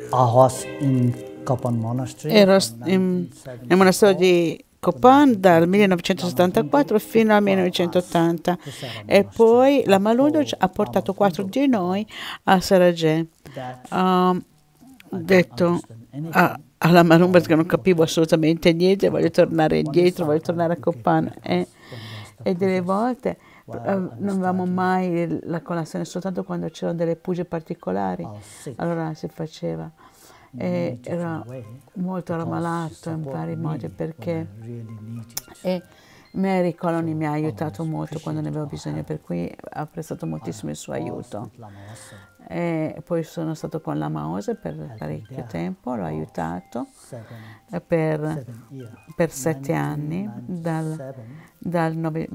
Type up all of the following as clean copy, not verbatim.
Ero nel monastero di Kopan dal 1974 fino al 1980 e poi la Malunduj ha portato 4 di noi a Sarajeh. Ho detto alla Malunduj che non capivo assolutamente niente, voglio tornare indietro, voglio tornare a Kopan e delle volte non avevamo mai la colazione, soltanto quando c'erano delle puge particolari, allora si faceva. E era molto ammalato in vari modi perché Mary Colony mi ha aiutato molto quando ne avevo bisogno, per cui ha prestato moltissimo il suo aiuto. E poi sono stato con la Maose per parecchio tempo, l'ho aiutato per 7 anni, dal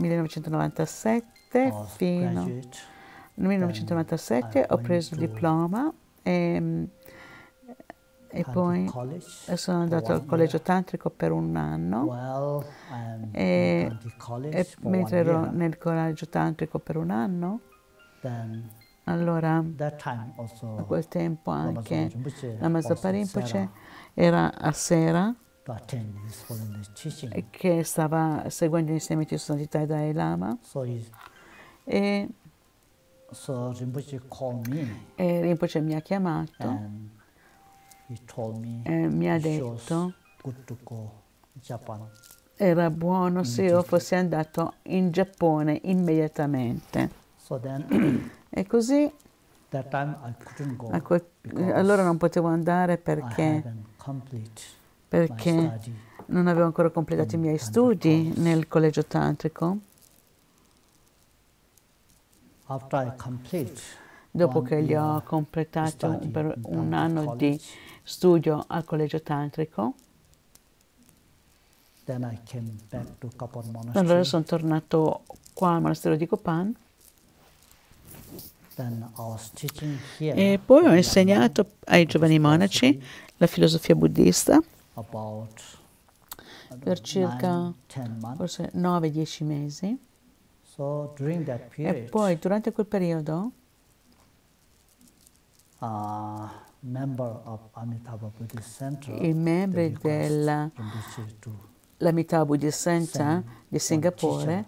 1997 fino al 1997 ho preso il diploma e poi sono andato al collegio tantrico per un anno e mentre ero nel collegio tantrico per un anno, allora a quel tempo anche la Mazapa Rinpoche era a Sera che stava seguendo gli insegnamenti di santità di Dalai Lama e Rinpoche mi ha chiamato mi ha detto era buono se io fossi andato in Giappone immediatamente. E così allora non potevo andare perché non avevo ancora completato i miei studi nel collegio tantrico. Dopo che li ho completato per un anno di studio al collegio tantrico, allora sono tornato qua al monastero di Kopan e poi ho insegnato ai giovani monaci la filosofia buddista per circa forse 9-10 mesi e poi durante quel periodo i membri l'Amitabha Buddhist Center di Singapore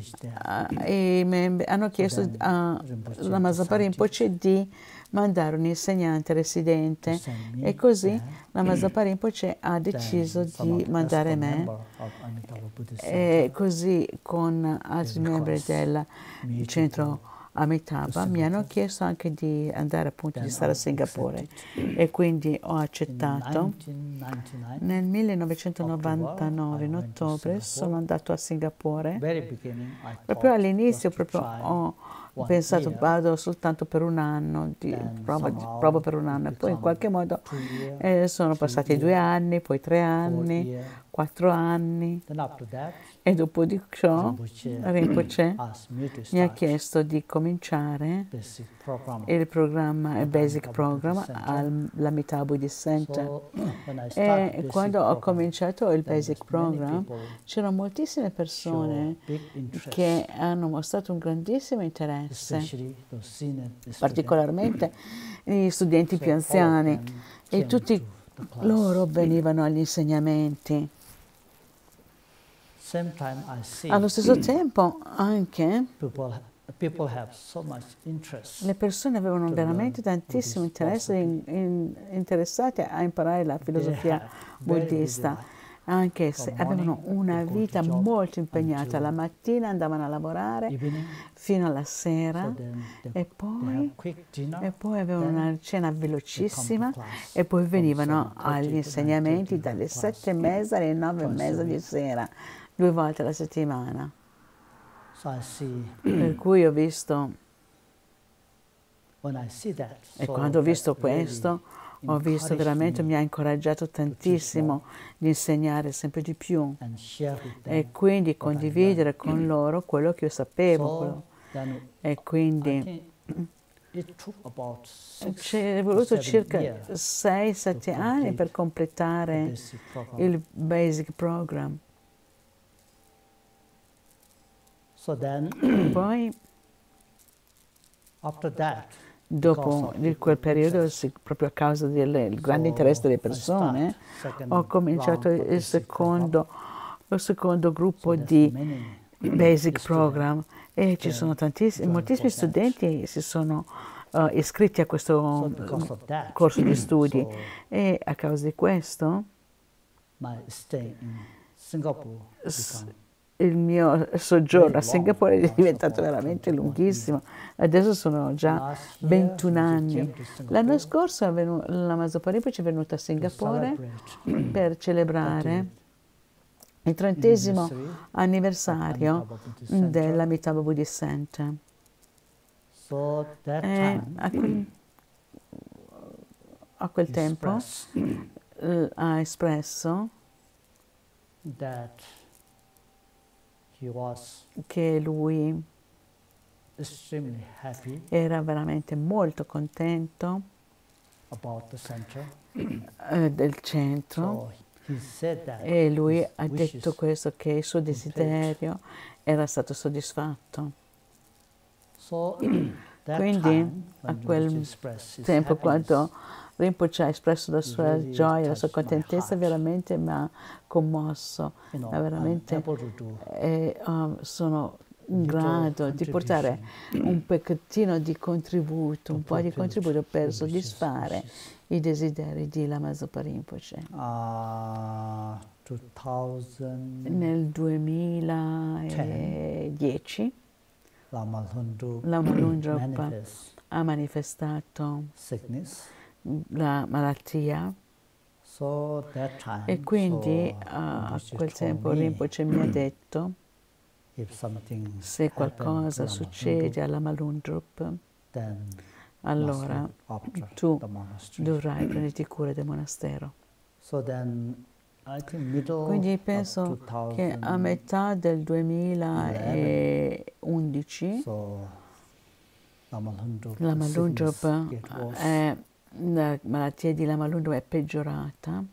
hanno chiesto alla Mazapa Rinpoche di mandare un insegnante residente e così la Mazapa Rinpoche ha deciso di mandare me e così con altri membri del centro Amitabha mi hanno chiesto anche di andare appunto di stare a Singapore e quindi ho accettato. Nel 1999 in ottobre sono andato a Singapore. Proprio all'inizio ho pensato vado soltanto per un anno, provo per un anno e poi in qualche modo sono passati 2 anni, poi 3 anni, 4 anni e dopo di ciò Rinpoche mi ha chiesto di cominciare il programma, il Basic Program all'Amitabha Buddhist Center e quando ho cominciato il Basic Program c'erano moltissime persone che hanno mostrato un grandissimo interesse, particolarmente gli studenti più anziani e tutti loro venivano agli insegnamenti. Allo stesso tempo anche le persone avevano veramente tantissimo interesse, interessate a imparare la filosofia buddista, anche se avevano una vita molto impegnata. La mattina andavano a lavorare fino alla sera e poi avevano una cena velocissima e poi venivano agli insegnamenti dalle 7:30 alle 9:30 di sera, 2 volte alla settimana. Per cui ho visto, e quando ho visto questo, ho visto veramente, mi ha incoraggiato tantissimo di insegnare sempre di più e quindi condividere con loro quello che io sapevo. E quindi ci è voluto circa 6-7 anni per completare il Basic Program. Poi, dopo di quel periodo, proprio a causa del grande interesse delle persone, ho cominciato il secondo gruppo di Basic Program e ci sono moltissimi studenti si sono iscritti a questo corso di studi e a causa di questo il mio soggiorno a Singapore è diventato veramente lunghissimo. Adesso sono già 21 anni. L'anno scorso l'Amazon Rinpoche è venuta a Singapore per celebrare il 30° anniversario dell'Amitabha Buddhist Center. A quel tempo ha espresso che lui era veramente molto contento del centro e lui ha detto questo, che il suo desiderio era stato soddisfatto. Quindi a quel tempo, quando Rinpoche ha espresso la sua gioia, la sua contentezza, veramente mi ha commosso. Sono in grado di portare un pezzettino di contributo, un po' di contributo per soddisfare i desideri di Lama Zopa Rinpoche. Nel 2010 Lama Lungdrupa ha manifestato la malattia e quindi a quel tempo Rinpoche mi ha detto: se qualcosa succede alla Lungdrupa, allora tu dovrai prenderti cura del monastero. Quindi penso che a metà del 2011 Lama Lungdrupa la malattia di Lama Lungdrupa è peggiorata.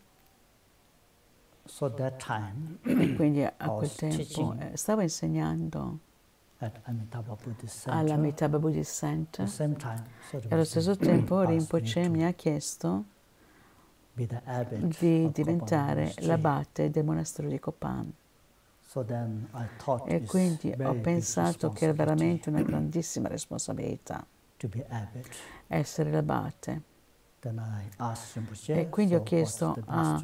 E quindi a quel tempo stavo insegnando all'Amitabha Buddhist Center e allo stesso tempo Rinpoche mi ha chiesto di diventare l'abate del monastero di Kopan. E quindi ho pensato che era veramente una grandissima responsabilità essere l'abate. E quindi ho chiesto a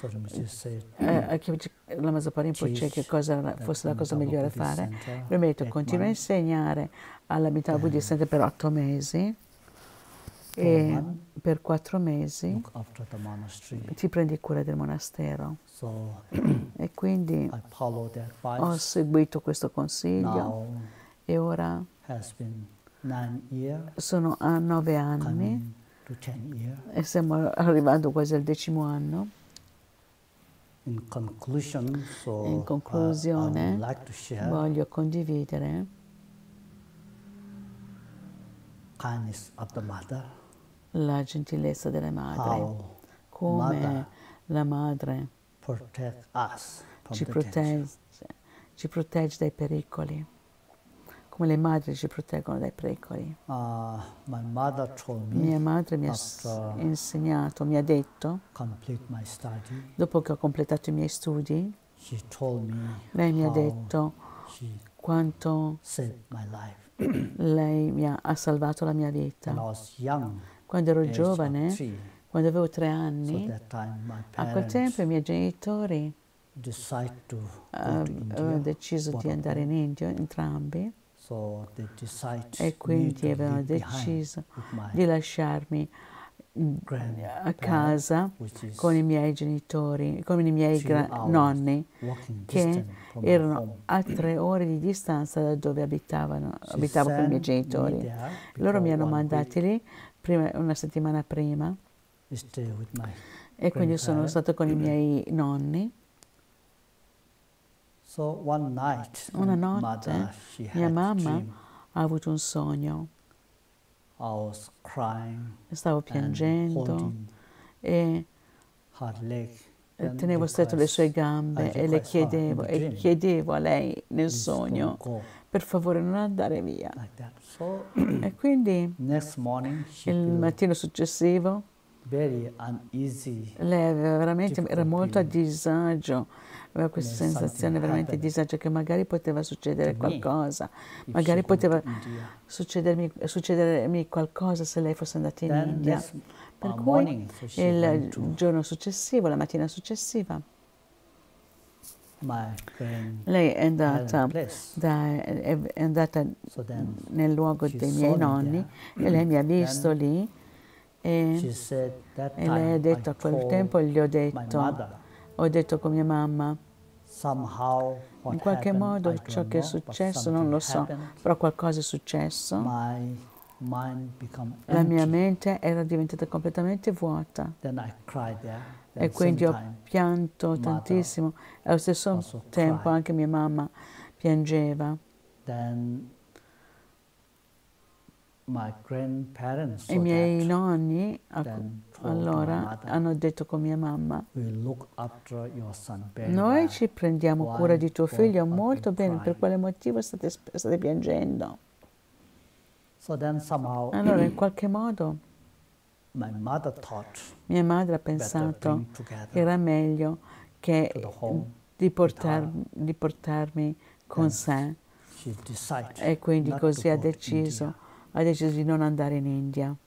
Lama Zopa Rinpoche che cosa fosse la cosa migliore da fare. Lui mi ha detto: continua a insegnare all'Amitabha Buddhist Center per 8 mesi e per 4 mesi ti prendi cura del monastero. E quindi ho seguito questo consiglio e ora sono a 9 anni e stiamo arrivando quasi al 10° anno. In conclusione, voglio condividere la gentilezza delle madri, come la madre ci protegge dai pericoli, come le madri ci proteggono dai pericoli. Mia madre mi ha insegnato, mi ha detto, dopo che ho completato i miei studi, lei mi ha detto quanto lei ha salvato la mia vita. Quando ero giovane, quando avevo 3 anni, a quel tempo i miei genitori avevano deciso di andare in India, entrambi, e quindi avevano deciso di lasciarmi a casa con i miei genitori, con i miei nonni, che erano a 3 ore di distanza da dove abitavo con i miei genitori. Loro mi hanno mandati lì una settimana prima e quindi sono stato con i miei nonni. Una notte mia mamma ha avuto un sogno. Stavo piangendo e tenevo stretto le sue gambe e le chiedevo a lei nel sogno, per favore non andare via. E quindi il mattino successivo lei aveva era molto a disagio, aveva questa sensazione veramente di disagio che magari poteva succedere qualcosa, magari poteva succedermi qualcosa se lei fosse andata in India. Per cui il giorno successivo, la mattina successiva, lei è andata nel luogo dei miei nonni e lei mi ha visto lì e lei ha detto, a quel tempo gli ho detto con mia mamma, in qualche modo ciò che è successo non lo so, però qualcosa è successo. La mia mente era diventata completamente vuota e quindi ho pianto tantissimo e allo stesso tempo anche mia mamma piangeva. I miei nonni allora hanno detto con mia mamma, noi ci prendiamo cura di tuo figlio molto bene, per quale motivo state piangendo? Allora in qualche modo mia madre ha pensato che era meglio che di portarmi con sé e quindi così ha deciso di non andare in India.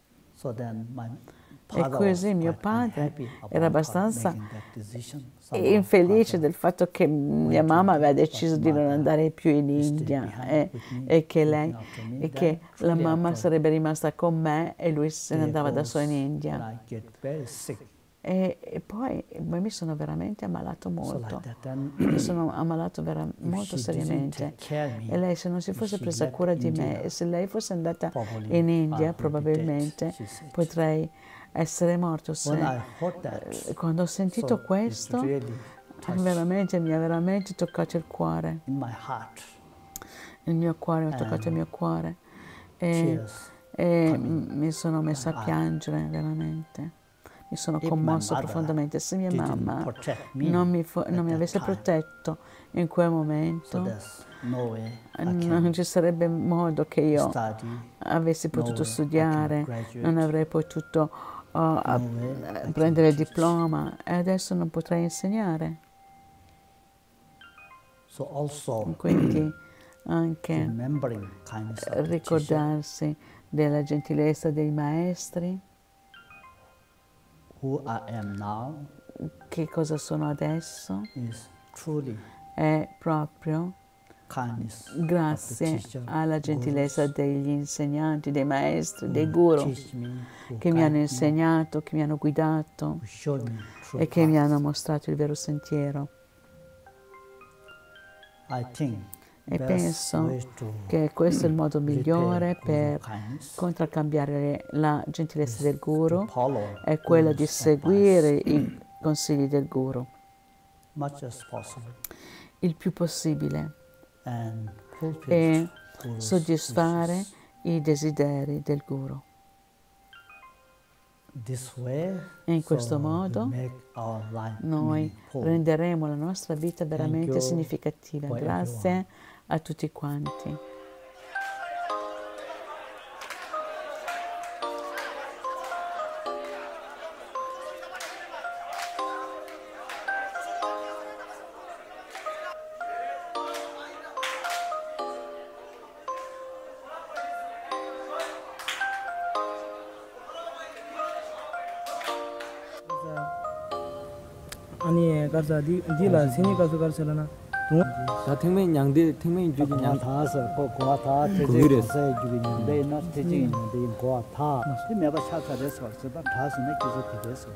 E così mio padre era abbastanza infelice del fatto che mia mamma aveva deciso di non andare più in India e che la mamma sarebbe rimasta con me e lui se ne andava da solo in India. E poi mi sono veramente ammalato molto, mi sono ammalato molto seriamente e lei se non si fosse presa cura di me e se lei fosse andata in India probabilmente potrei essere morto. Quando ho sentito questo mi ha veramente toccato il cuore, il mio cuore, ho toccato il mio cuore e mi sono messa a piangere veramente. Mi sono commosso profondamente. Se mia mamma non mi avesse protetto in quel momento, non ci sarebbe modo che io avessi potuto studiare, non avrei potuto prendere il diploma e adesso non potrei insegnare. Quindi anche ricordarsi della gentilezza dei maestri, che cosa sono adesso, è proprio grazie alla gentilezza degli insegnanti, dei maestri, dei guru che mi hanno insegnato, che mi hanno guidato e che mi hanno mostrato il vero sentiero. E penso che questo è il modo migliore per contraccambiare la gentilezza del guru, è quella di seguire i consigli del guru il più possibile e soddisfare i desideri del guru. E in questo modo noi renderemo la nostra vita veramente significativa. Grazie a tutti quanti. 아니 가서 디라 생이 가서 가서나 다 탱맹 양대 탱맹 주디 양 다서 고고타 대제세 주기는데 나 대제인데 고타 내가 차차돼서 왔다 다서네 계속 되겠어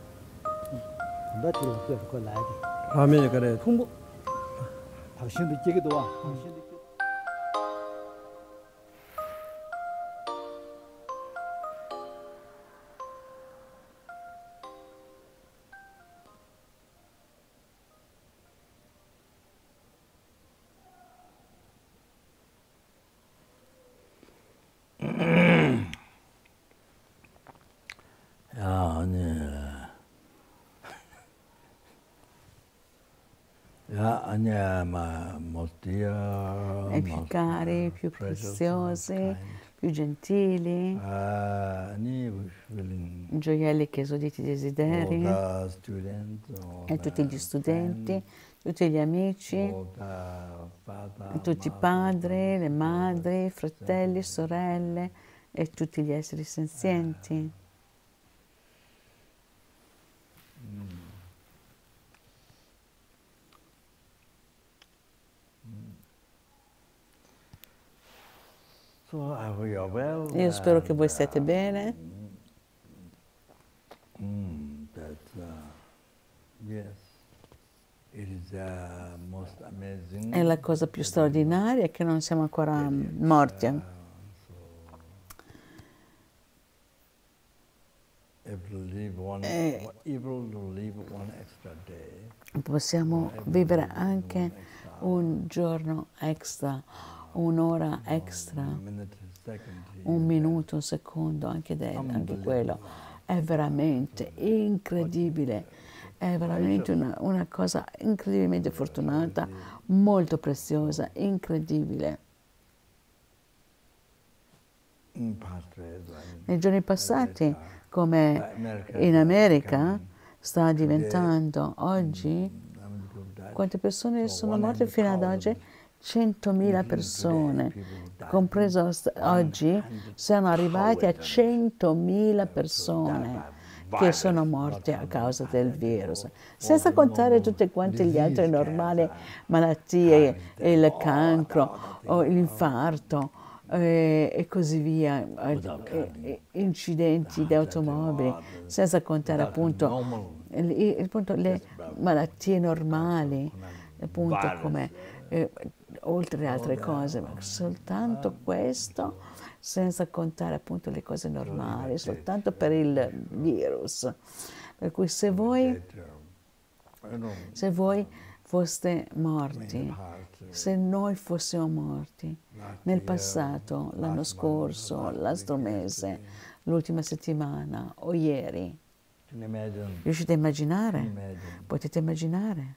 근데 그거 라이브 화면에 그래 홍보 당신도 제게도 와 당신도 e più cari, più preziosi, più gentili, gioielli che esauditi i desideri, e tutti gli studenti, tutti gli amici, tutti i padri, le madri, fratelli, sorelle e tutti gli esseri senzienti. Io spero che voi stiate bene. È la cosa più straordinaria che non siamo ancora morti. Possiamo vivere anche un giorno extra, un'ora extra, un minuto, un secondo, anche quello. È veramente incredibile, è veramente una cosa incredibilmente fortunata, molto preziosa, incredibile. Nei giorni passati, come in America, sta diventando oggi, quante persone sono morte fino ad oggi? 100.000 persone, compreso oggi, siamo arrivati a 100.000 persone che sono morte a causa del virus, senza contare tutte quante le altre normali malattie, il cancro, o l'infarto e così via, incidenti di automobili, senza contare appunto le malattie normali, appunto come oltre le altre cose, ma soltanto questo, senza contare appunto le cose normali, soltanto per il virus. Per cui se voi foste morti, se noi fossimo morti nel passato, l'anno scorso, l'altro mese, l'ultima settimana o ieri, riuscite a immaginare? Potete immaginare?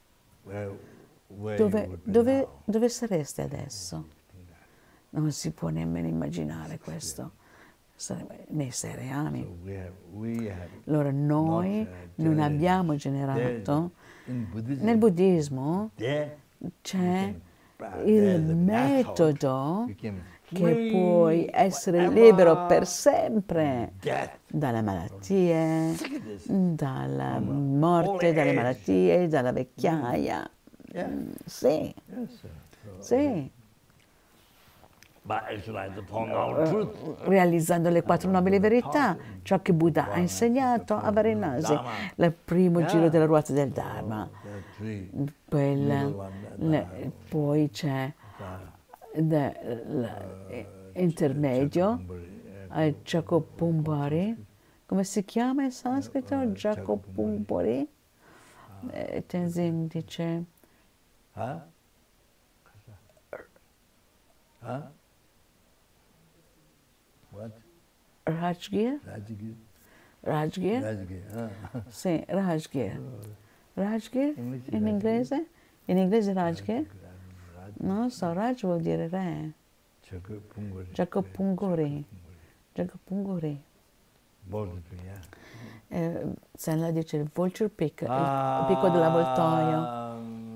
Dove sareste adesso? Non si può nemmeno immaginare questo. Nei 6 reami. Allora noi non abbiamo generato. Nel buddismo c'è il metodo che puoi essere libero per sempre dalle malattie, dalla morte, dalle malattie, dalla vecchiaia. Sì, sì. Realizzando le 4 nobili verità, ciò che Buddha ha insegnato a Varanasi, il primo giro della ruota del Dharma. Poi c'è l'intermedio, Jacopumbari. Come si chiama in sanscrito? Jacopumbari? Tenzin dice... Rajgir? Rajgir? Sì, Rajgir. Rajgir in inglese? In inglese Rajgir? Non so, Raj vuol dire re. Jacopunguri. Jacopunguri. Senla dice il vulture peak, il picco dell'avvoltoio.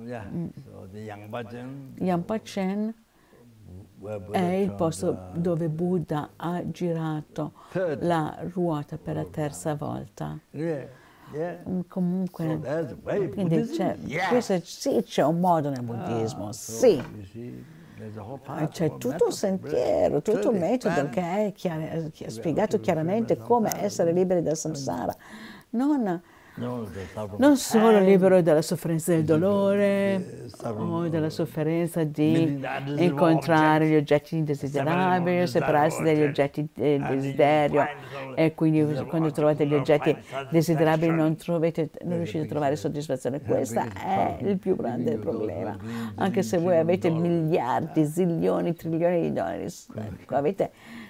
Yangpa-chen è il posto dove Buddha ha girato la ruota per la 3ª volta. Comunque, quindi questo sì, c'è un modo nel buddismo, sì. C'è tutto un sentiero, tutto un metodo che è spiegato chiaramente come essere liberi dal samsara. Non solo libero dalla sofferenza del dolore o dalla sofferenza di incontrare gli oggetti indesiderabili, separarsi dagli oggetti di desiderio, e quindi quando trovate gli oggetti desiderabili non riuscite a trovare soddisfazione. Questo è il più grande problema. Anche se voi avete miliardi, zilioni, trilioni di dollari, avete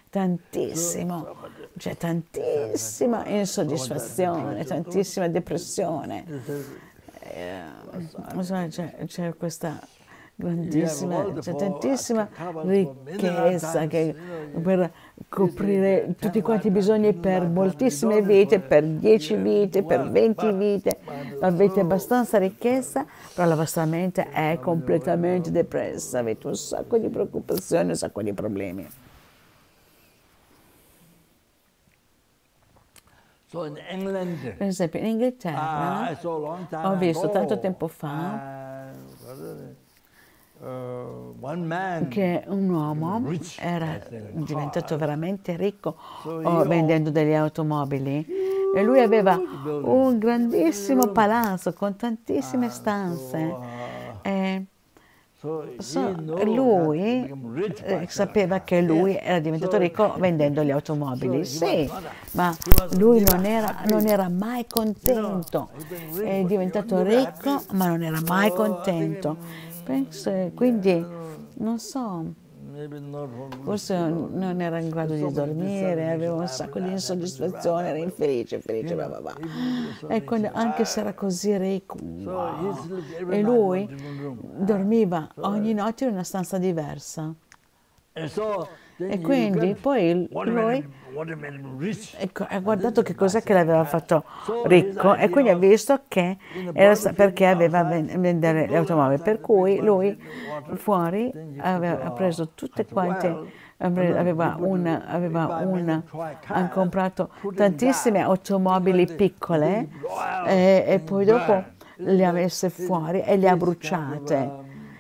c'è tantissima insoddisfazione, tantissima depressione. c'è questa grandissima, c'è tantissima ricchezza per coprire tutti quanti i bisogni per moltissime vite, per 10 vite, per 20 vite. Avete abbastanza ricchezza, però la vostra mente è completamente depressa, avete un sacco di preoccupazioni, un sacco di problemi. Per esempio in Inghilterra ho visto tanto tempo fa che un uomo era diventato veramente ricco vendendo delle automobili e lui aveva un grandissimo palazzo con tantissime stanze. Lui sapeva che lui era diventato ricco vendendo le automobili, sì, ma lui non era mai contento. È diventato ricco, ma non era mai contento. Quindi, non so, forse non era in grado di dormire, aveva un sacco di insoddisfazione, era infelice, E anche se era così ricco, e lui dormiva ogni notte in una stanza diversa. E quindi poi lui ha guardato che cos'è che l'aveva fatto ricco e quindi ha visto che era perché aveva vendere le automobili, per cui lui fuori ha preso tutte quante, ha comprato tantissime automobili piccole e poi dopo le ha messe fuori e le ha bruciate.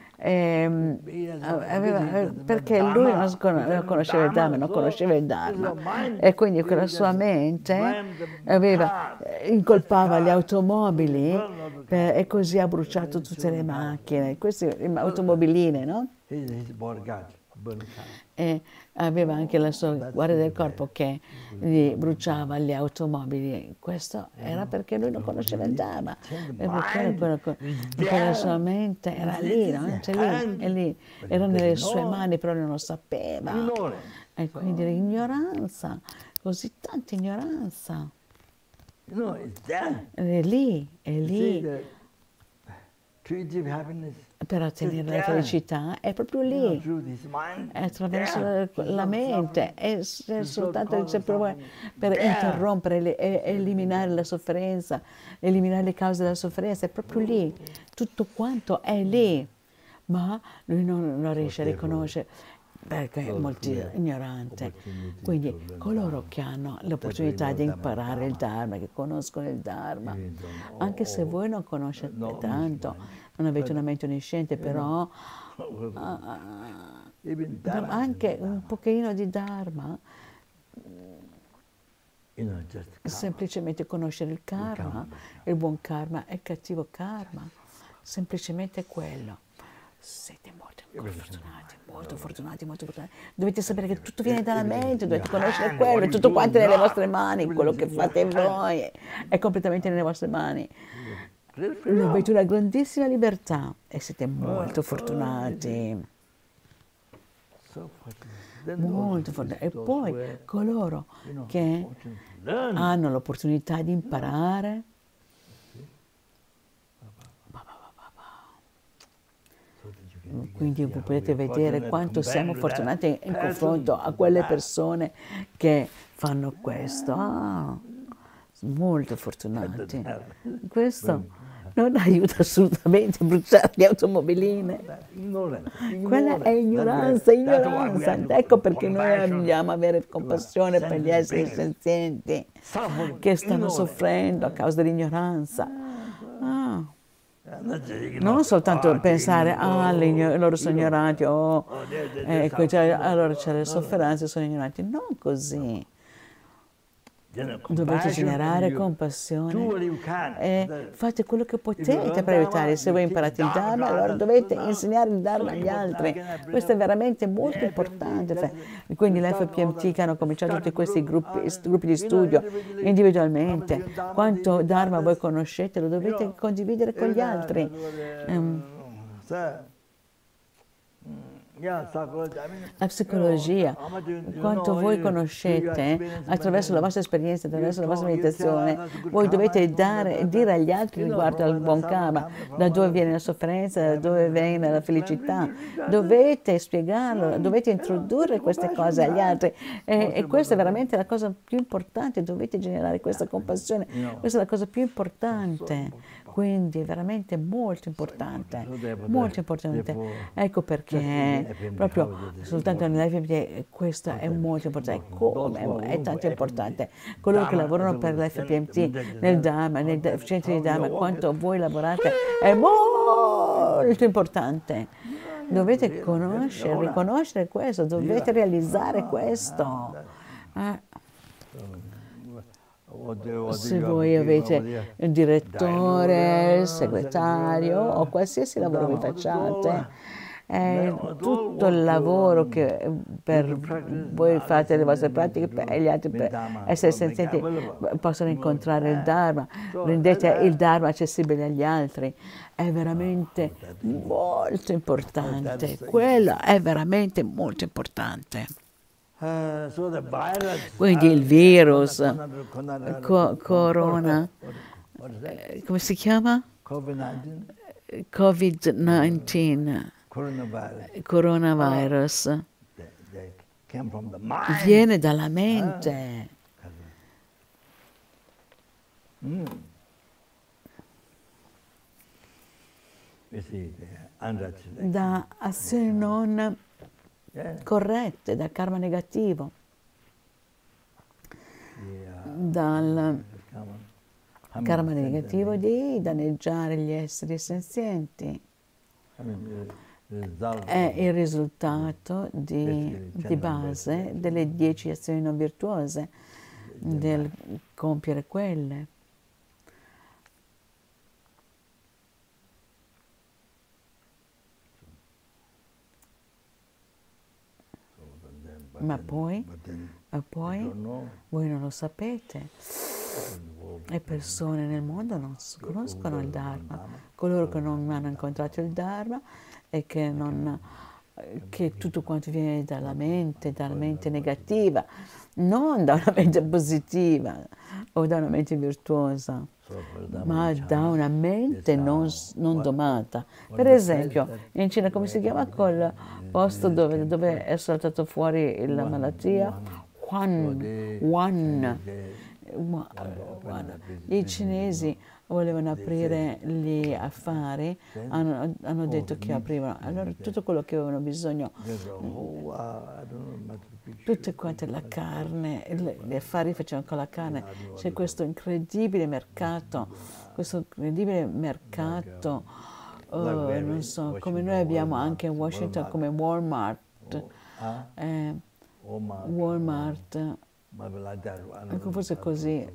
Perché lui non conosceva il Dharma, non conosceva il Dharma e quindi con la sua mente incolpava le automobili e così ha bruciato tutte le macchine, queste automobiline, no? E aveva anche la sua guardia del corpo che gli bruciava le automobili. Questo era perché lui non conosceva il Dharma, perché la sua mente era lì, no? Lì, era nelle sue mani, però non lo sapeva. E quindi l'ignoranza, così tanta ignoranza. È lì. Per ottenere la felicità è proprio lì, è attraverso la mente, è soltanto per interrompere e eliminare la sofferenza, eliminare le cause della sofferenza, è proprio lì, tutto quanto è lì, ma lui non riesce a riconoscere perché è molto ignorante. Quindi coloro che hanno l'opportunità di imparare il Dharma, che conoscono il Dharma, anche se voi non conoscete tanto, non avete una mente onnisciente, però anche un pochino di Dharma, semplicemente conoscere il karma, il buon karma e il cattivo karma, semplicemente quello. Siete molto fortunati. Dovete sapere che tutto viene dalla mente, dovete conoscere quello, è tutto quanto nelle vostre mani, quello che fate voi è completamente nelle vostre mani. Avete una grandissima libertà e siete molto fortunati. Molto fortunati. E poi coloro che hanno l'opportunità di imparare, quindi voi potete vedere quanto siamo fortunati in confronto a quelle persone che fanno questo. Molto fortunati. Questo non aiuta assolutamente a bruciare le automobiline. Quella è ignoranza. Ecco perché noi dobbiamo avere compassione per gli esseri senzienti che stanno soffrendo a causa dell'ignoranza. Non soltanto pensare, loro sono ignoranti, allora c'è le sofferenze, sono ignoranti. Non così. Dovete generare compassione e fate quello che potete per aiutare. Se voi imparate il Dharma, allora dovete insegnare il Dharma agli altri. Questo è veramente molto importante. Quindi l'FPMT che hanno cominciato tutti questi gruppi di studio individualmente, quanto Dharma voi conoscete lo dovete condividere con gli altri. La psicologia, quanto voi conoscete attraverso la vostra esperienza, attraverso la vostra meditazione, voi dovete dire agli altri riguardo al buon karma, da dove viene la sofferenza, da dove viene la felicità. Dovete spiegarlo, dovete introdurre queste cose agli altri e questa è veramente la cosa più importante, dovete generare questa compassione, questa è la cosa più importante. Quindi è veramente molto importante, molto importante. Ecco perché proprio soltanto nell'FPMT questo è molto importante. Come è tanto importante. Coloro che lavorano per l'FPMT, nel Dharma, nei centri di Dharma, quanto voi lavorate, è molto importante. Dovete conoscere, riconoscere questo, dovete realizzare questo. Se voi avete il direttore, il segretario o qualsiasi lavoro vi facciate, tutto il lavoro che per voi fate le vostre pratiche e gli altri per essere senzienti possono incontrare il Dharma, rendete il Dharma accessibile agli altri. È veramente molto importante, quello è veramente molto importante. Quindi il virus, corona, come si chiama? Covid-19, coronavirus, viene dalla mente. Da azioni non corrette, da karma negativo, dal karma negativo di danneggiare gli esseri senzienti. È il risultato di base delle 10 azioni non virtuose, del compiere quelle. Ma poi voi non lo sapete. Le persone nel mondo non conoscono il Dharma. Coloro che non hanno incontrato il Dharma e che tutto quanto viene dalla mente negativa, non da una mente positiva o da una mente virtuosa, ma da una mente non domata. Per esempio, in Cina, come si chiama quel posto dove è saltato fuori la malattia? Wuhan. I cinesi volevano aprire gli affari, hanno detto che aprivano. Allora tutto quello che avevano bisogno, tutte quante la carne, gli affari facevano con la carne. C'è questo incredibile mercato, non so, come noi abbiamo anche a Washington come Walmart. Ecco, forse così,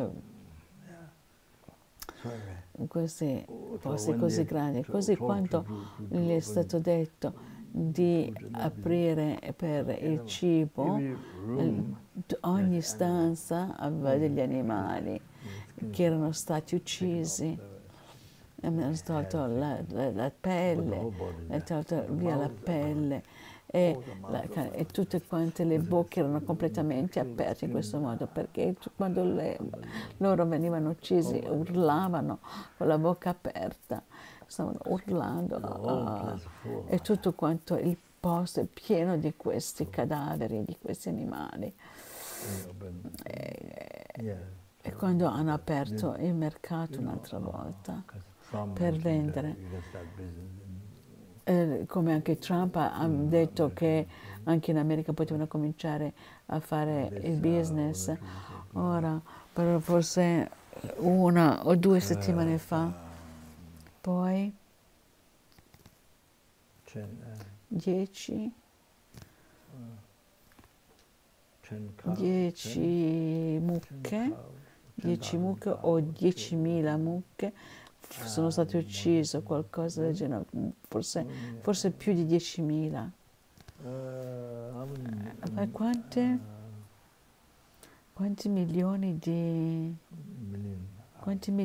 questi posti così grandi, così quanto gli è stato detto di aprire per il cibo, ogni stanza aveva degli animali che erano stati uccisi, hanno tolto la pelle, hanno tolto via la pelle. E tutte quante le bocche erano completamente aperte in questo modo, perché quando loro venivano uccisi urlavano con la bocca aperta, stavano urlando e tutto quanto il posto è pieno di questi cadaveri, di questi animali. E quando hanno aperto il mercato un'altra volta per vendere, come anche Trump ha detto che anche in America potevano cominciare a fare il business, ora però forse 1 o 2 settimane fa, poi 10 mucche o 10.000 mucche sono state uccise, qualcosa del genere, forse più di 10.000. Quanti milioni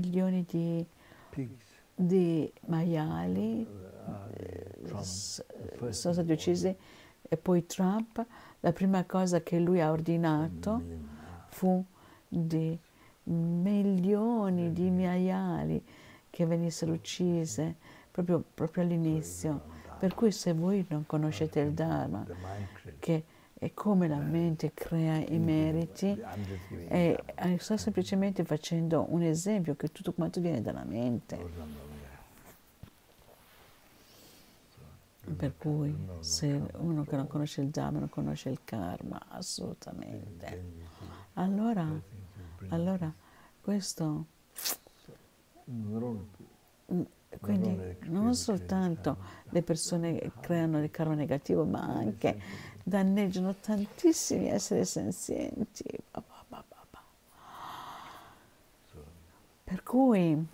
di maiali sono stati uccisi, e poi Trump, la prima cosa che lui ha ordinato fu di milioni di maiali che venissero uccise proprio all'inizio. Per cui se voi non conoscete il Dharma, che è come la mente crea i meriti, e sto semplicemente facendo un esempio che tutto quanto viene dalla mente. Per cui se uno che non conosce il Dhamma non conosce il karma, assolutamente. Allora questo, quindi non soltanto le persone creano il karma negativo, ma anche danneggiano tantissimi esseri senzienti. Per cui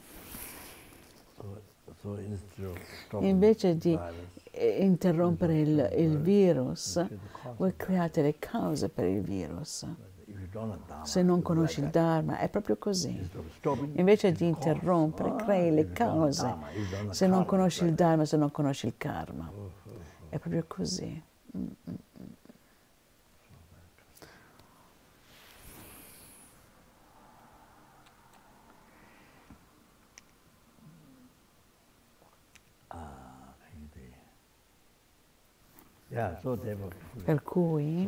invece di interrompere il virus, voi create le cause per il virus. Se non conosci il Dharma, è proprio così. Invece di interrompere, crei le cause. Se non conosci il Dharma, se non conosci il karma. È proprio così. Per cui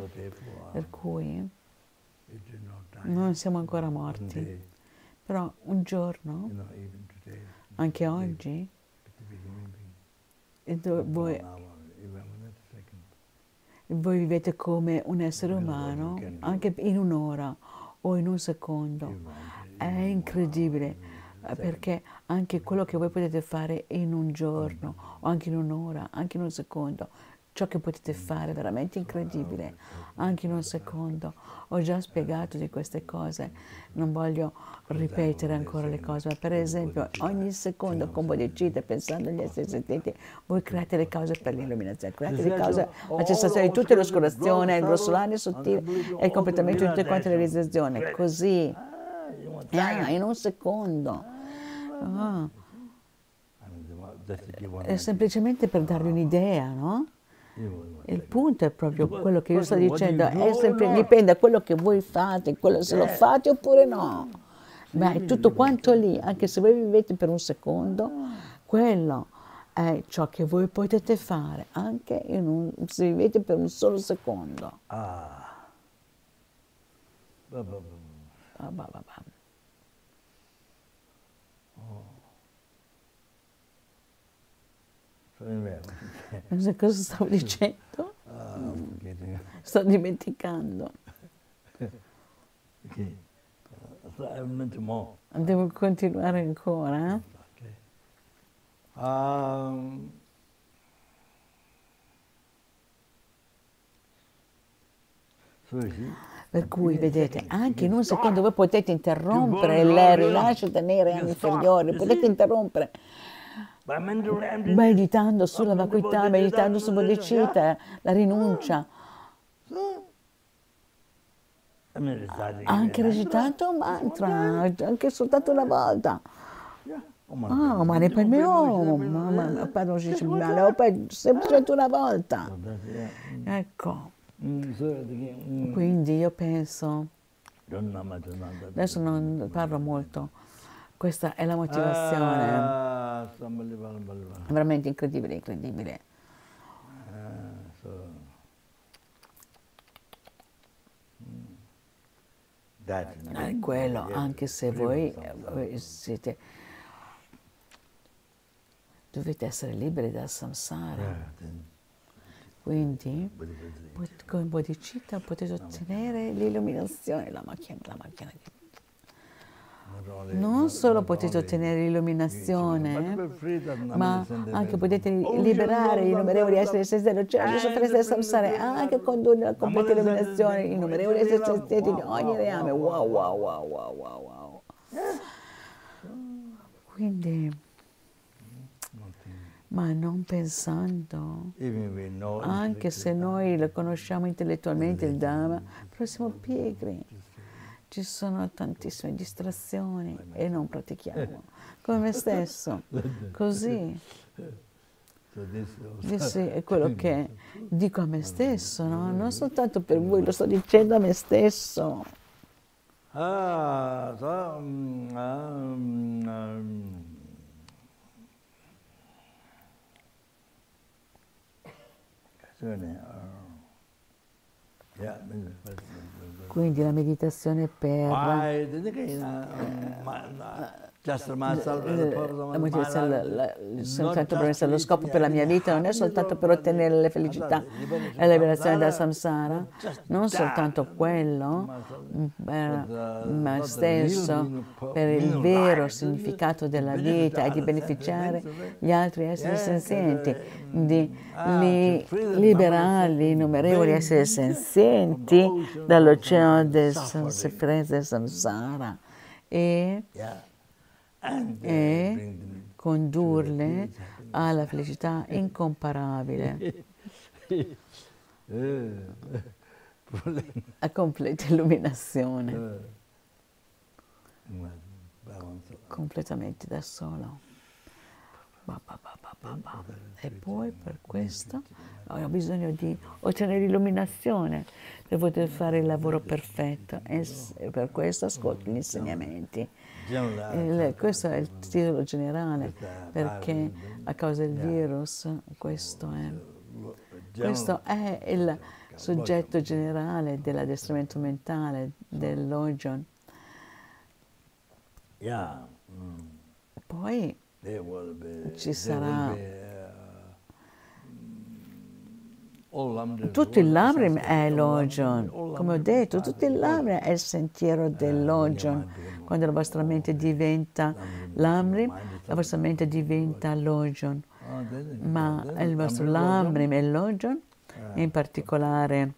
non siamo ancora morti, però un giorno, anche oggi, voi vivete come un essere umano, anche in un'ora o in un secondo. È incredibile, perché anche quello che voi potete fare in un giorno, o anche in un'ora, anche in un secondo, ciò che potete fare è veramente incredibile, anche in un secondo. Ho già spiegato di queste cose, non voglio ripetere ancora le cose, ma per esempio ogni secondo con bodhicitta, pensando agli esseri sentiti, voi create le cause per l'illuminazione, create le cause per la cessazione di tutta l'oscurazione, il grossolare sottile e il completamento di tutte quante le realizzazioni, così, in un secondo. È semplicemente per darvi un'idea, no? Il punto è proprio quello che io sto dicendo, dipende da quello che voi fate, se lo fate oppure no. Ma è tutto quanto lì, anche se voi vivete per un secondo, quello è ciò che voi potete fare, anche se vivete per un solo secondo. Cosa stavo dicendo? Sto dimenticando. Devo continuare ancora? Per cui, vedete, anche in un secondo voi potete interrompere il rilascio nei reami inferiori, potete interrompere meditando sulla vacuità, meditando su bodhicitta, la rinuncia. Anche recitando un mantra, anche soltanto una volta. Mani per me, semplicemente una volta. Ecco. Quindi io penso, adesso non parlo molto, questa è la motivazione, veramente incredibile, incredibile. È quello, anche se voi dovete essere liberi dal samsara. Quindi con bodhicitta potete ottenere l'illuminazione, la macchina. Non solo potete ottenere l'illuminazione, ma anche potete liberare gli innumerevoli esseri senzienti dell'oceano di sofferenza del samsara e anche condurre alla completa illuminazione gli innumerevoli esseri senzienti di ogni reame. Wow. Quindi, ma non pensando, anche se noi lo conosciamo intellettualmente il Dhamma, però siamo pigri. Ci sono tantissime distrazioni e non pratichiamo. Come me stesso, così. Dissi, è quello che dico a me stesso, no? Non soltanto per voi, lo sto dicendo a me stesso. Quindi la meditazione per la motivazione, soltanto per lo scopo per la mia vita non è soltanto per ottenere la felicità e la liberazione dal samsara, non soltanto quello, ma stesso per il vero significato della vita e di beneficiare gli altri esseri senzienti, di liberarli, innumerevoli esseri senzienti dall'oceano della sofferenza del samsara e condurle alla felicità incomparabile, a completa illuminazione, completamente da solo. E poi per questo ho bisogno di ottenere illuminazione per poter fare il lavoro perfetto e per questo ascolto gli insegnamenti. Questo è il titolo generale, perché a causa del virus questo è il soggetto generale dell'addestramento mentale del Lojong. Poi ci sarà tutto il Lamrim è Lojong, come ho detto, tutto il Lamrim è il sentiero del Lojong. Quando la vostra mente diventa Lamrim, la vostra mente diventa Lojong. Ma il vostro Lamrim è Lojong, in particolare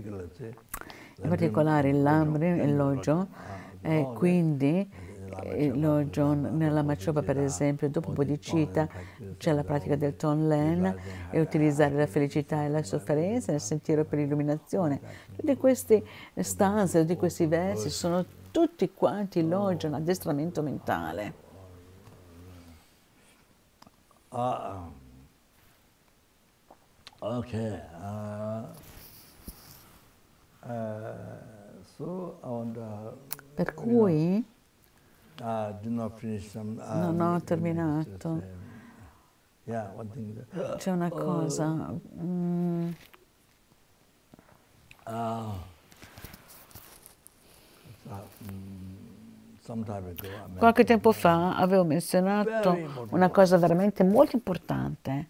il Lamrim è Lojong, e quindi Lojong nella Machopa, per esempio, dopo Bodhicitta c'è la pratica del Tonglen e utilizzare la felicità e la sofferenza nel sentiero per l'illuminazione. Tutte queste stanze, tutti questi versi sono tutti quanti Lojong, addestramento mentale. Per cui non ho terminato. C'è una cosa. Qualche tempo fa avevo menzionato una cosa veramente molto importante.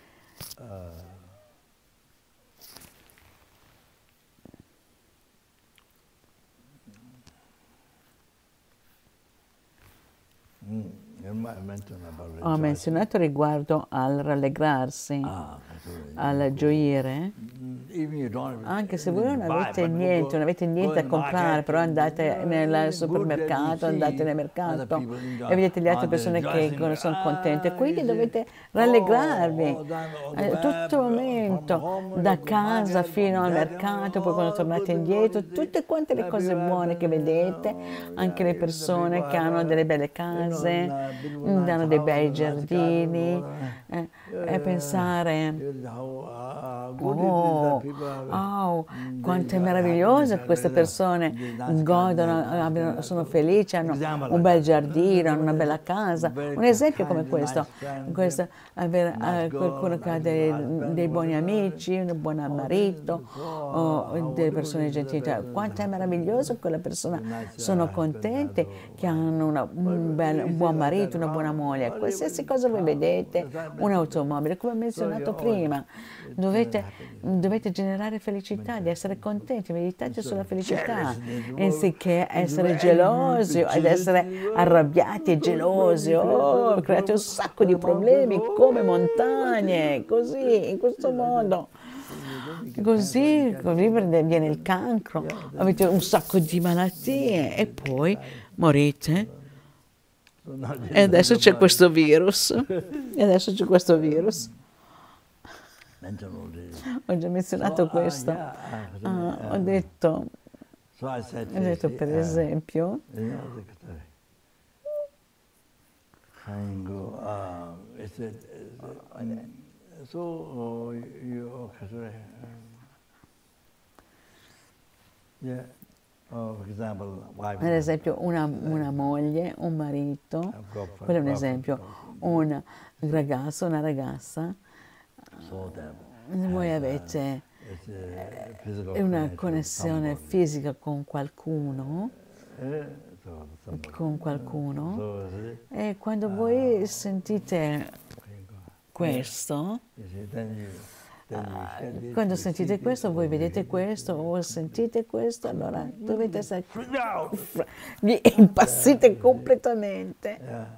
Ho menzionato riguardo al rallegrarsi, al gioire, anche se voi non avete niente a comprare, però andate nel supermercato, andate nel mercato e vedete le altre persone che sono contente, quindi dovete rallegrarvi tutto il momento, da casa fino al mercato, poi quando tornate indietro, tutte quante le cose buone che vedete, anche le persone che hanno delle belle case, danno dei bei giardini, e pensare quanto è meraviglioso che queste persone godono, sono felici, hanno un bel giardino, hanno una bella casa. Un esempio come questo avere qualcuno che ha dei buoni amici, un buon marito, o delle persone gentili. Quanto è meraviglioso che quelle persone sono contente che hanno un buon marito, una buona moglie. Qualsiasi cosa voi vedete, un'automobile, come ho menzionato prima, dovete generare felicità, di essere contenti, meditate sulla felicità, anziché essere gelosi ed essere arrabbiati e gelosi. Create un sacco di problemi come montagne, così, in questo modo. Così viene il cancro, avete un sacco di malattie e poi morite. E adesso c'è questo virus. Ho già menzionato questo. Ho detto per esempio, Per esempio una moglie, un marito, quello è un esempio, un ragazzo, una ragazza, voi avete una connessione fisica con qualcuno, e quando voi sentite questo, quando sentite questo, voi vedete questo o sentite questo, allora dovete essere, vi impazzite completamente.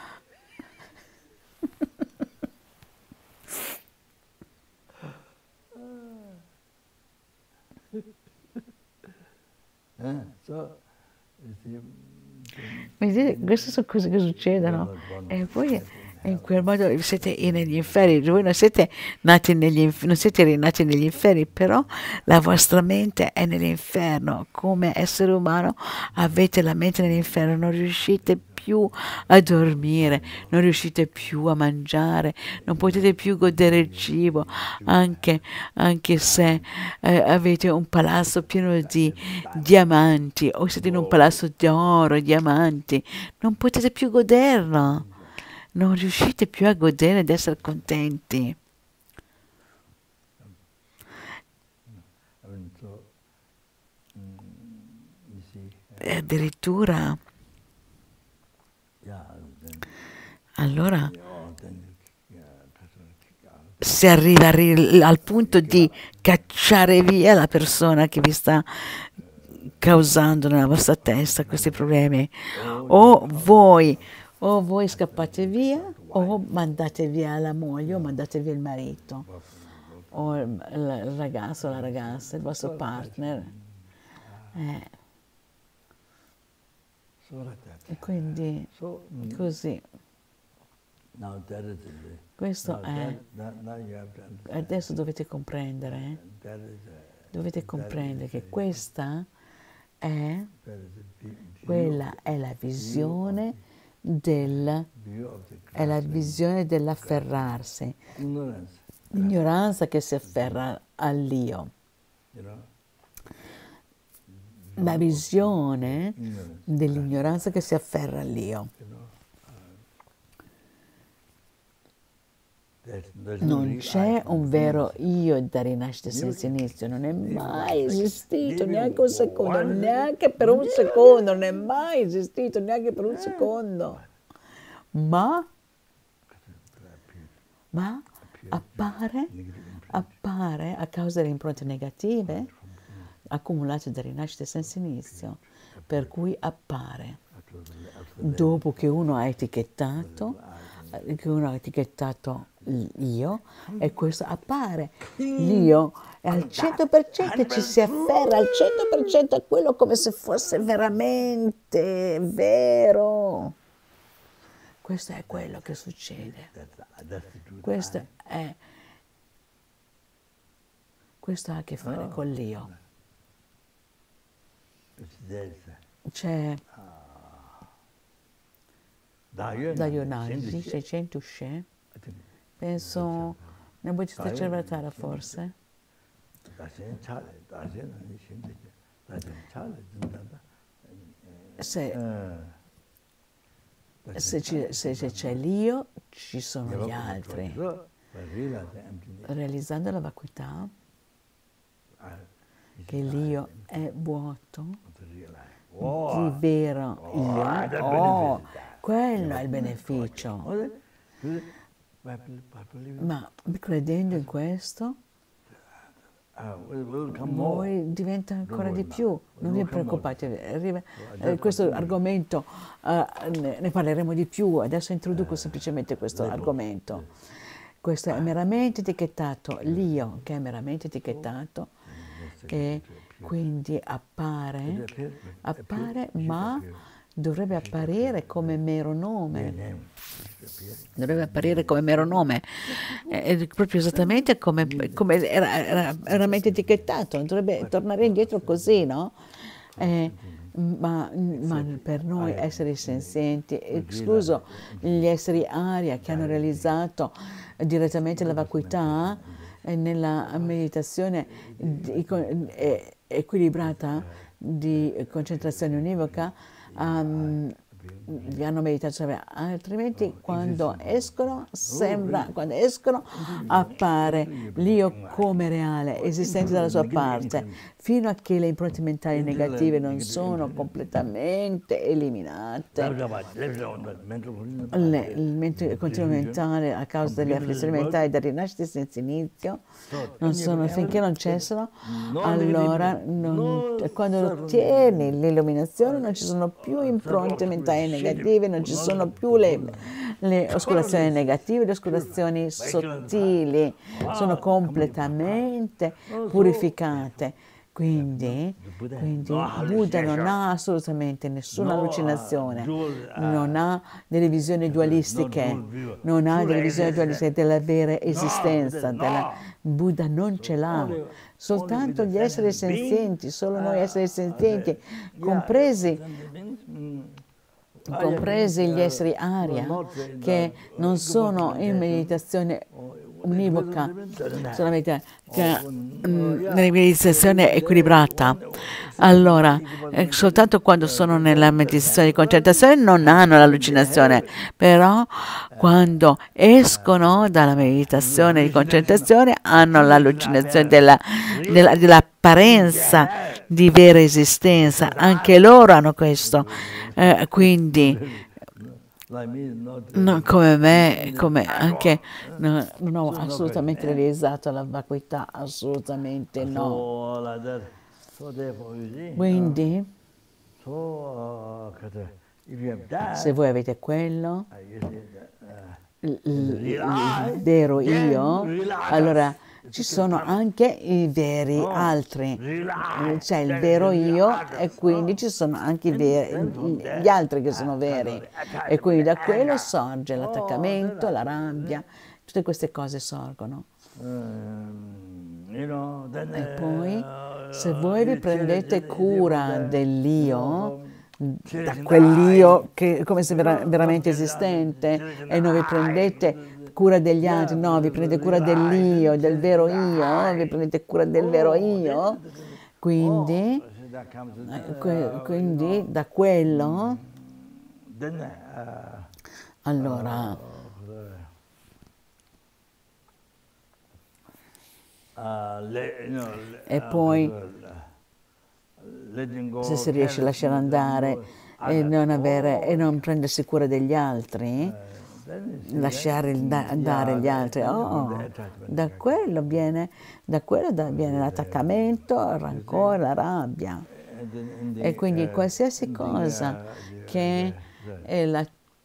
Vedete, queste sono cose che succedono e poi in quel modo siete negli inferi. Voi non siete nati non siete rinati negli inferi, però la vostra mente è nell'inferno. Come essere umano avete la mente nell'inferno, non riuscite più a dormire, non riuscite più a mangiare, non potete più godere il cibo, anche se avete un palazzo pieno di diamanti o siete in un palazzo di oro e diamanti, non potete più goderlo. Non riuscite più a godere ed essere contenti. E addirittura, allora, si arriva al punto di cacciare via la persona che vi sta causando nella vostra testa questi problemi. O voi scappate via, o mandate via la moglie, o mandate via il marito, o il ragazzo, la ragazza, il vostro partner. Quindi, così. Questo è. Adesso dovete comprendere che questa è. Quella è la visione dell'afferrarsi, l'ignoranza che si afferra all'io, la visione dell'ignoranza che si afferra all'io. Non c'è un vero io da rinascita senza inizio, non è mai esistito neanche un secondo, neanche per un secondo, non è mai esistito neanche per un secondo. Ma appare a causa delle impronte negative accumulate da rinascita senza inizio, per cui appare dopo che uno ha etichettato l'io, e questo appare. L'io è al 100%, ci si afferra al 100% a quello come se fosse veramente vero. Questo è quello che succede. Questo ha a che fare con l'io. C'è da Ionagi 600 usce, penso, ne potete cervelletare forse? Se c'è l'io, ci sono gli altri. Realizzando la vacuità, che l'io è vuoto, di vero io, quello è il beneficio. Ma credendo in questo, voi diventa ancora di più. Non vi preoccupate, questo argomento ne parleremo di più. Adesso introduco semplicemente questo argomento. Questo è meramente etichettato, l'io che è meramente etichettato, e quindi appare, ma dovrebbe apparire come mero nome. Dovrebbe apparire come mero nome, proprio esattamente come era veramente etichettato. Dovrebbe tornare indietro così, no? ma per noi esseri senzienti, escluso gli esseri aria che hanno realizzato direttamente la vacuità, nella meditazione equilibrata di concentrazione univoca, li hanno meditato, altrimenti quando escono appare l'io come reale, esistente dalla sua parte, fino a che le impronte mentali negative non sono completamente eliminate. Il continuo mentale, a causa delle afflizioni mentali da rinascita senza inizio, finché non cessano, allora quando ottieni l'illuminazione non ci sono più impronte mentali negative, non ci sono più le oscurazioni negative, le oscurazioni sottili sono completamente purificate. Quindi Buddha non ha assolutamente nessuna allucinazione, non ha delle visioni dualistiche, della vera esistenza. Buddha non ce l'ha. Soltanto gli esseri senzienti, solo noi esseri senzienti, compresi gli esseri aria, che non sono in meditazione univoca, solamente nella meditazione equilibrata. Allora, soltanto quando sono nella meditazione di concentrazione non hanno l'allucinazione, però quando escono dalla meditazione di concentrazione hanno l'allucinazione dell'apparenza di vera esistenza. Anche loro hanno questo. Quindi come me, come anche non ho assolutamente realizzato la vacuità, assolutamente no. Quindi se voi avete quello, il vero io, allora ci sono anche i veri altri, c'è il vero io e quindi ci sono anche gli altri che sono veri, e quindi da quello sorge l'attaccamento, la rabbia, tutte queste cose sorgono. E poi se voi vi prendete cura dell'io, da quell'io che come se veramente esistente, e non vi prendete cura degli altri, no, vi prendete cura dell'io, del vero io, vi prendete cura del vero io, quindi da quello, allora e poi se si riesce a lasciare andare e non prendersi cura degli altri, lasciare andare gli altri, da quello viene l'attaccamento, il rancore, la rabbia. E quindi qualsiasi cosa che è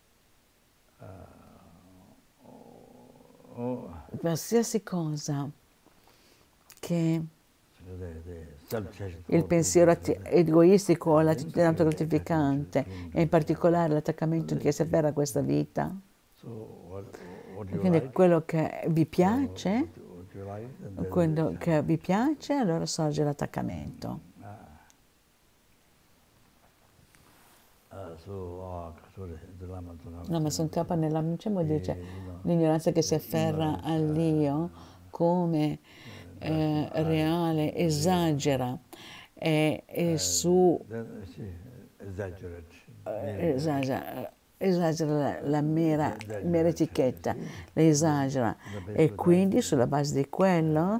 qualsiasi cosa che il pensiero egoistico, l'attitudine autogratificante, e in particolare l'attaccamento che si afferra a questa vita, quindi quello che vi piace, allora sorge l'attaccamento. Lama Tsongkhapa nella Lamcemo dice l'ignoranza che si afferra all'io come reale esagera esagera la mera etichetta, la esagera, e quindi sulla base di quello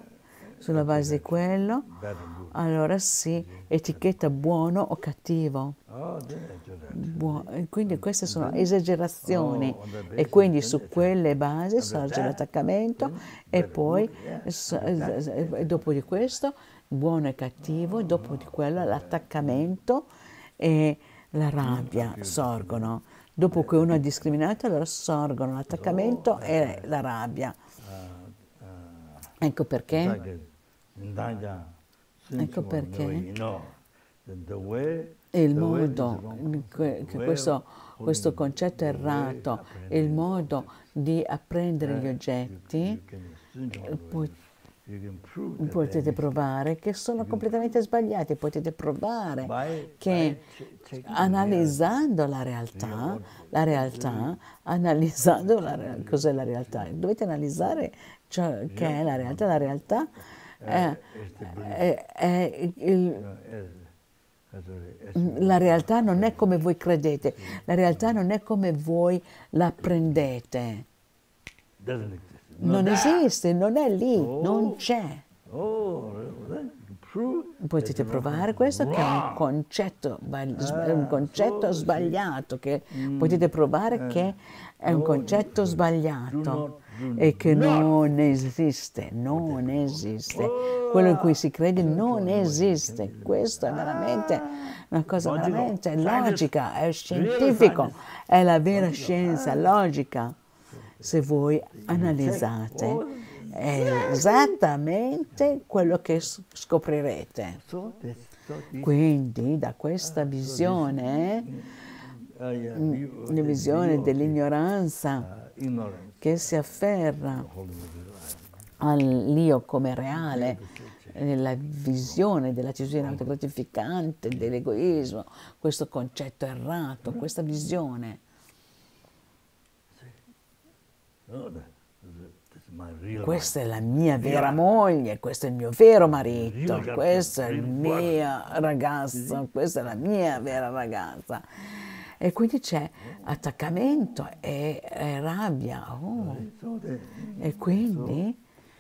allora si etichetta buono o cattivo. Quindi queste sono esagerazioni, e quindi su quelle basi sorge l'attaccamento, e poi dopo di questo buono e cattivo, e dopo di quello l'attaccamento e la rabbia sorgono. Dopo che uno è discriminato, allora sorgono l'attaccamento e la rabbia. Ecco perché il modo, questo concetto errato, il modo di apprendere gli oggetti potete provare che sono completamente sbagliati, potete provare che analizzando la realtà, analizzando cos'è la realtà, dovete analizzare ciò che è la realtà. La realtà la realtà non è come voi credete, la realtà non è come voi la prendete. Non esiste, non è lì, non c'è. Potete provare questo che è un concetto sbagliato, che potete provare che è un concetto sbagliato e che non esiste. Quello in cui si crede non esiste. Questo è veramente una cosa veramente logica, è scientifico, è la vera scienza logica. Se voi analizzate, è esattamente quello che scoprirete. Quindi da questa visione, la visione dell'ignoranza che si afferra all'io come reale, nella visione dell'attitudine autogratificante, dell'egoismo, questo concetto errato, questa visione. Questa è la mia vera moglie, questo è il mio vero marito, questo è il mio ragazzo, questa è la mia vera ragazza. E quindi c'è attaccamento e rabbia. E quindi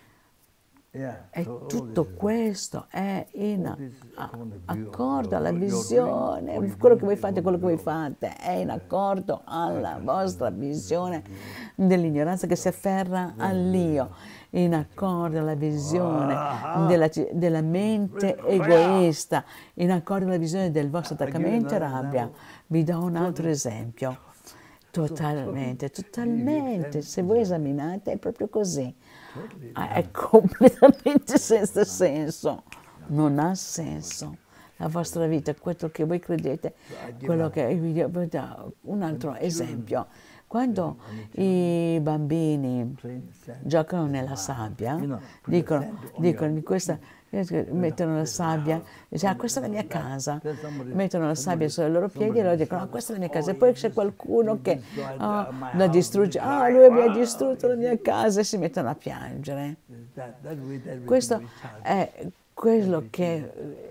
è tutto questo è in accordo alla visione, quello che voi fate, è in accordo alla vostra visione dell'ignoranza che si afferra all'io, in accordo alla visione della mente egoista, in accordo alla visione del vostro attaccamento e rabbia. Vi do un altro esempio. Totalmente, se voi esaminate è proprio così. È completamente senza senso, non ha senso. La vostra vita, quello che voi credete, quello che un altro esempio. Quando i bambini giocano nella sabbia, dicono di questa, mettono la sabbia, dicono questa è la mia casa, mettono la sabbia sui loro piedi e loro dicono questa è la mia casa, e poi c'è qualcuno che la distrugge, lui mi ha distrutto la mia casa, e si mettono a piangere. Questo è quello che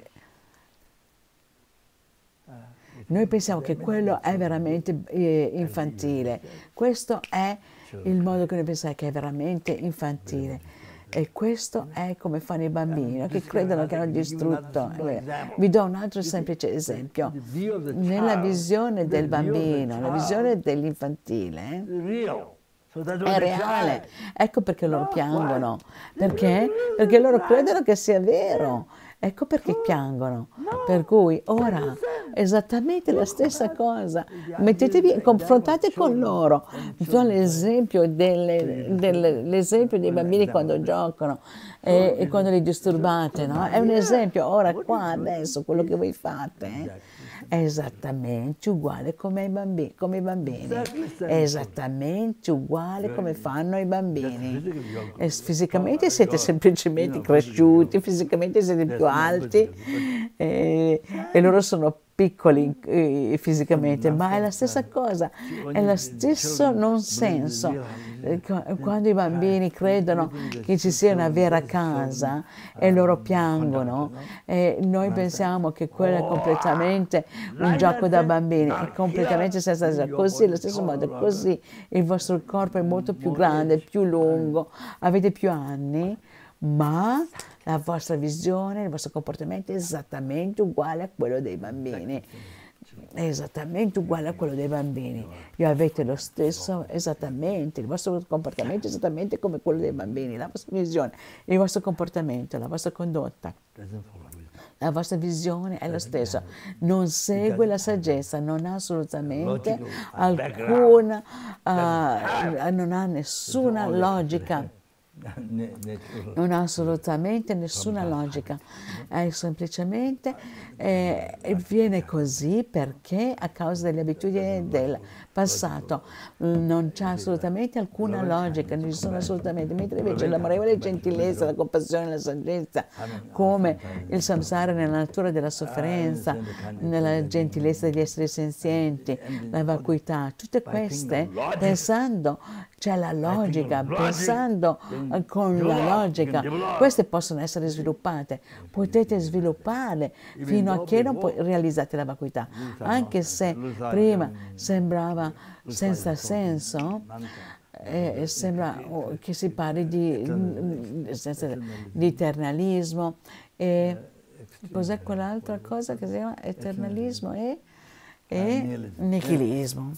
noi pensiamo che quello è veramente infantile. Questo è il modo che noi pensiamo che è veramente infantile. E questo è come fanno i bambini, che credono che hanno distrutto. Vi do un altro semplice esempio. Nella visione del bambino, nella visione dell'infantile, è reale. Ecco perché loro piangono. Perché? Perché loro credono che sia vero. Ecco perché piangono. Per cui ora esattamente la stessa cosa. Mettetevi, confrontate con loro. Vi do l'esempio l'esempio dei bambini quando giocano e quando li disturbate, no? È un esempio. Ora qua adesso quello che voi fate è esattamente uguale come i bambini. È esattamente uguale come fanno i bambini. E fisicamente siete semplicemente cresciuti, fisicamente siete più alti e loro sono piccoli fisicamente, ma è la stessa cosa, è lo stesso non senso. Quando i bambini credono che ci sia una vera casa e loro piangono, e noi pensiamo che quello è completamente un gioco da bambini, è completamente senza senso. Così, allo stesso modo, così il vostro corpo è molto più grande, più lungo, avete più anni, ma la vostra visione, il vostro comportamento è esattamente uguale a quello dei bambini. È esattamente uguale a quello dei bambini. Avete lo stesso, esattamente, il vostro comportamento è esattamente come quello dei bambini, la vostra visione, il vostro comportamento, la vostra condotta. La vostra visione è la stessa, non segue la saggezza, non ha assolutamente alcuna, non ha nessuna logica. Non ha assolutamente nessuna logica, è semplicemente viene così perché a causa delle abitudini del passato. Non c'è assolutamente alcuna logica, non ci sono assolutamente, mentre invece l'amorevole gentilezza, la compassione, la saggezza, come il samsara nella natura della sofferenza, nella gentilezza degli esseri senzienti, la vacuità, tutte queste, pensando, c'è la logica, pensando con la logica, queste possono essere sviluppate, potete svilupparle fino a che non realizzate la vacuità, anche se prima sembrava senza senso, sembra che si parli di eternalismo e cos'è quell'altra cosa che si chiama eternalismo e nichilismo,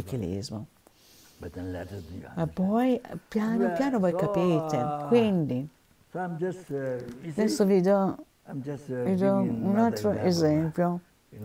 ma poi piano piano voi capite, quindi adesso vi do un altro esempio.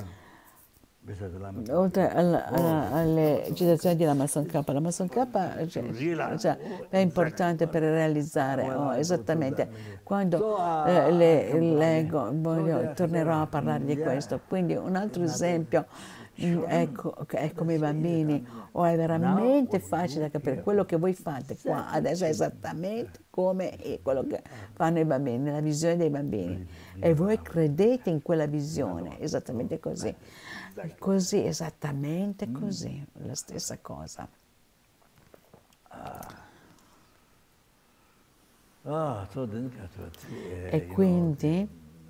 Oltre alle citazioni di Lama Tsongkhapa, Lama Tsongkhapa è importante per realizzare esattamente quando leggo, tornerò a parlare di questo. Quindi un altro esempio è come i bambini, è veramente facile da capire quello che voi fate qua adesso è esattamente come quello che fanno i bambini, nella visione dei bambini, e voi credete in quella visione, esattamente così. Così, esattamente così, la stessa cosa. E quindi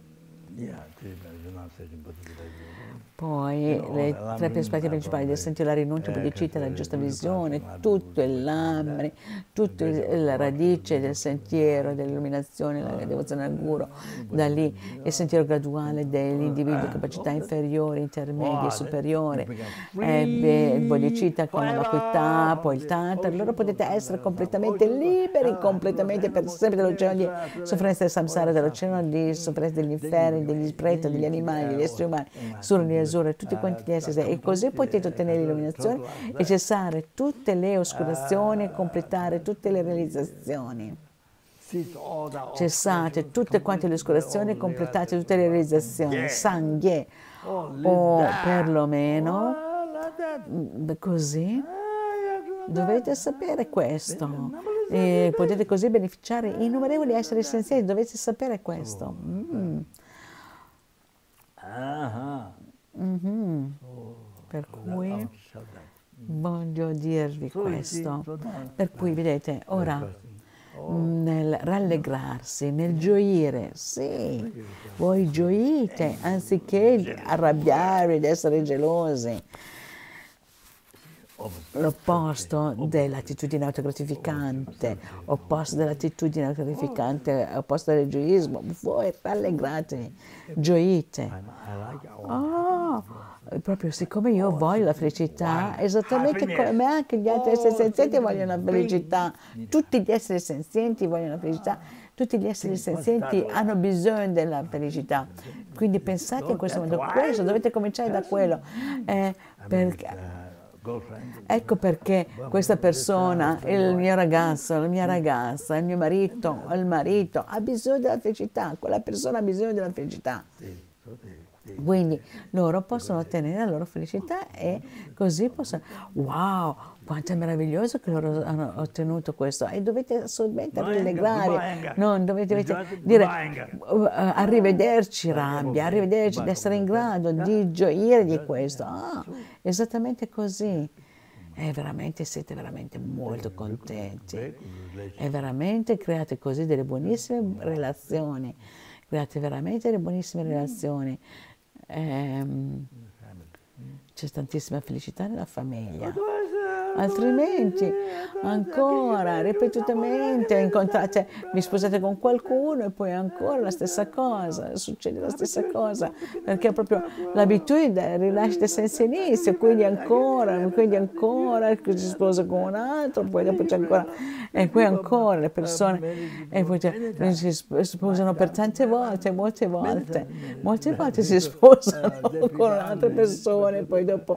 poi le tre aspetti principali del sentiero, la rinuncia, il bodhicitta, la giusta visione, tutto il lamri, tutta la radice del sentiero, dell'illuminazione, la devozione al guru, da lì il sentiero graduale degli individui, capacità inferiori, intermedie, superiori, il bodhicitta con la vacuità, poi il tantra, allora potete essere completamente liberi, completamente per sempre dall'oceano di sofferenza del samsara, dall'oceano di sofferenza degli inferni, degli preti, degli animali, degli esseri umani, suri, azzurri, tutti quanti gli esseri, e così potete ottenere l'illuminazione e cessare tutte le oscurazioni e completare tutte le realizzazioni. Cessate tutte quante le oscurazioni e completate tutte le realizzazioni, sangye, o perlomeno così dovete sapere questo. E potete così beneficiare innumerevoli esseri senzienti, dovete sapere questo. Per cui voglio dirvi questo. Per cui vedete, ora nel rallegrarsi, nel gioire, sì, voi gioite anziché arrabbiarvi ed essere gelosi. L'opposto dell'attitudine autogratificante, opposto dell'attitudine autogratificante, opposto dell'egoismo, voi rallegratevi, gioite. Proprio siccome io voglio la felicità, esattamente come anche gli altri esseri senzienti vogliono la felicità, tutti gli esseri senzienti vogliono la felicità, tutti gli esseri senzienti hanno bisogno della felicità. Quindi pensate in questo modo, questo, dovete cominciare da quello. Ecco perché questa persona, il mio ragazzo, la mia ragazza, il mio marito, il marito, ha bisogno della felicità, quella persona ha bisogno della felicità. Quindi loro possono ottenere la loro felicità e così possono... Wow, quanto è meraviglioso che loro hanno ottenuto questo, e dovete assolutamente rallegrarvi, non dovete dire arrivederci rabbia, arrivederci, di essere in grado di gioire di questo. Esattamente così. Siete veramente molto contenti, e veramente create così delle buonissime relazioni, create veramente delle buonissime relazioni. C'è tantissima felicità nella famiglia. Altrimenti, ancora, ripetutamente, incontrate, vi sposate con qualcuno e poi ancora la stessa cosa, succede la stessa cosa, perché è proprio l'abitudine del rilascio senza inizio, quindi ancora, si sposa con un altro, poi dopo c'è ancora, e poi ancora le persone, e poi si sposano per tante volte, molte volte si sposano con altre persone, poi dopo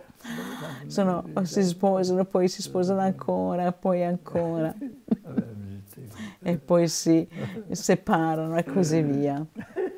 si sposano, poi si sposano ancora, poi ancora. e poi si separano e così via.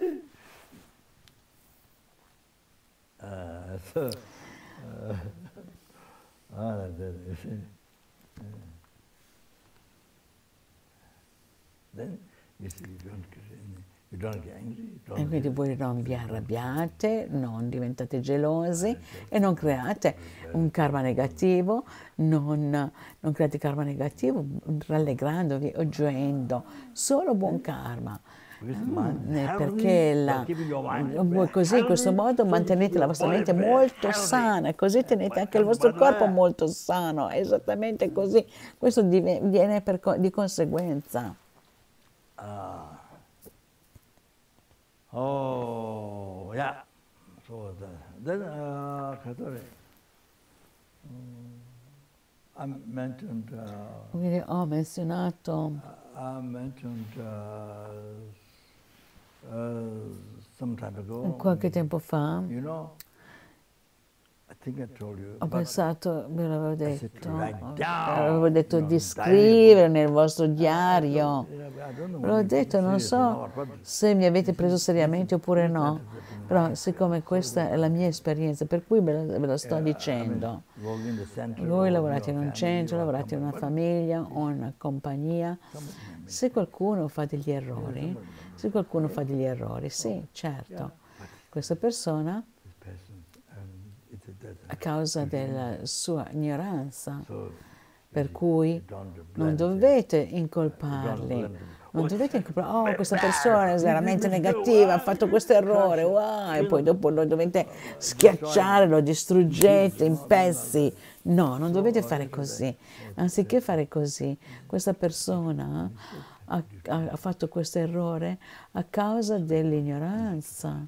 E quindi voi non vi arrabbiate, non diventate gelosi e non create un karma negativo, non create karma negativo rallegrandovi o gioendo, solo buon karma. Perché così in questo modo mantenete la vostra mente molto sana, così tenete anche il vostro corpo molto sano, esattamente così. Questo viene di conseguenza. Oh, yeah. So then I mentioned. Quindi ho menzionato. I mentioned some time ago. Qualche tempo fa. You know, I think I told you. Ho pensato, ve l'avevo detto di scrivere nel vostro diario. L'ho detto, non so se mi avete preso seriamente oppure no, però siccome questa è la mia esperienza, per cui ve lo sto dicendo. Voi lavorate in un centro, lavorate in una famiglia o una compagnia. Se qualcuno fa degli errori, sì, certo, questa persona, a causa della sua ignoranza, per cui non dovete incolparli, oh, questa persona è veramente negativa, ha fatto questo errore, wow, e poi dopo lo dovete schiacciare, lo distruggete in pezzi. No, non dovete fare così. Anziché fare così, questa persona ha fatto questo errore a causa dell'ignoranza.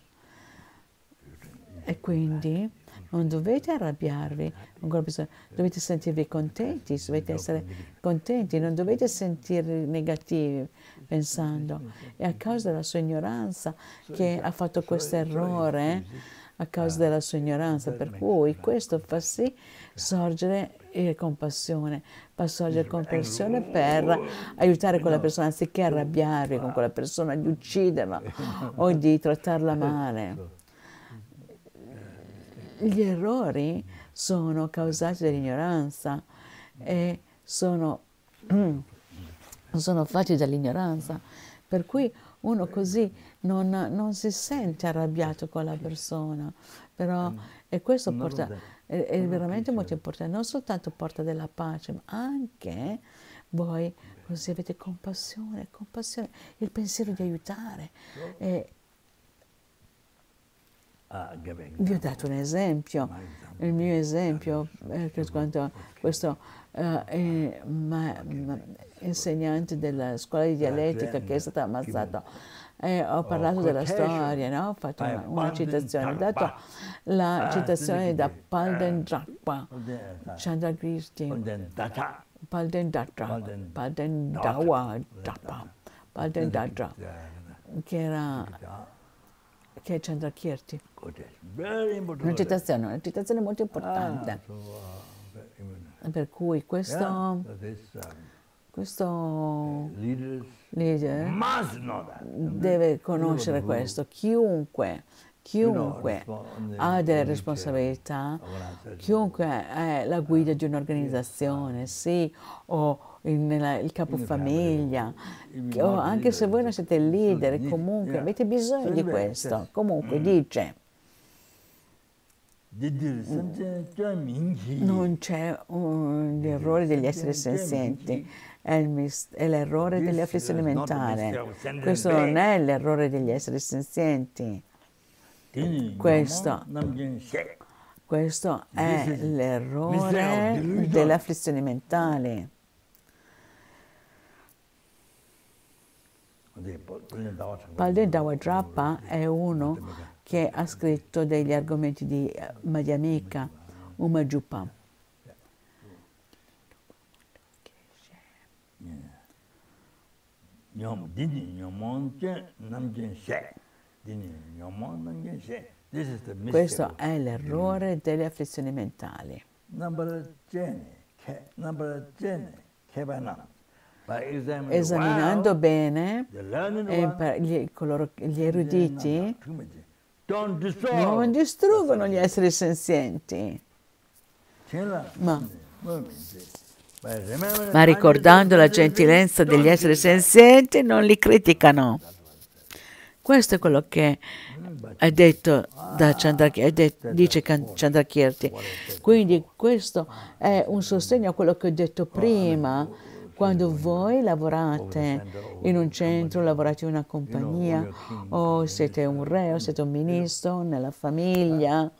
E quindi non dovete arrabbiarvi con quella persona, dovete sentirvi contenti, dovete essere contenti, non dovete sentirvi negativi pensando. È a causa della sua ignoranza che ha fatto questo errore, a causa della sua ignoranza, per cui questo fa sì sorgere compassione, fa sorgere compassione per aiutare quella persona, anziché arrabbiarvi con quella persona, di ucciderla o di trattarla male. Gli errori sono causati dall'ignoranza e sono fatti dall'ignoranza, per cui uno così non si sente arrabbiato con la persona, però e questo è veramente molto importante, non soltanto porta della pace, ma anche voi così avete compassione, il pensiero di aiutare. Vi ho dato un esempio, il mio esempio, questo insegnante della scuola di dialettica che è stato ammazzato. Ho parlato della storia, no? Ho fatto una citazione, ho dato la citazione da Palden Drakpa, Chandrakirti, Palden Datra, Palden Dawa Dapa, Palden Datra, che è Chandrakirti. Una citazione molto importante. Per cui questo leader deve conoscere questo. Chiunque ha delle responsabilità, chiunque è la guida di un'organizzazione, sì, o il capofamiglia, o anche se voi non siete leader, comunque avete bisogno di questo. Comunque dice, non c'è l'errore degli esseri senzienti, è l'errore delle afflizioni mentali. Questo non è l'errore degli esseri senzienti. Questo è l'errore delle afflizioni mentali. Palden Dawa Drakpa è uno che ha scritto degli argomenti di Madhyamika, Umajupa. Questo è l'errore delle afflizioni mentali. esaminando bene, gli eruditi non distruggono gli esseri senzienti, ma ricordando la gentilezza degli esseri senzienti non li criticano. Questo è quello che è detto da dice Chandrakirti. Quindi questo è un sostegno a quello che ho detto prima. Quando voi lavorate in un centro, lavorate in una compagnia, o siete un re, o siete un ministro, nella famiglia,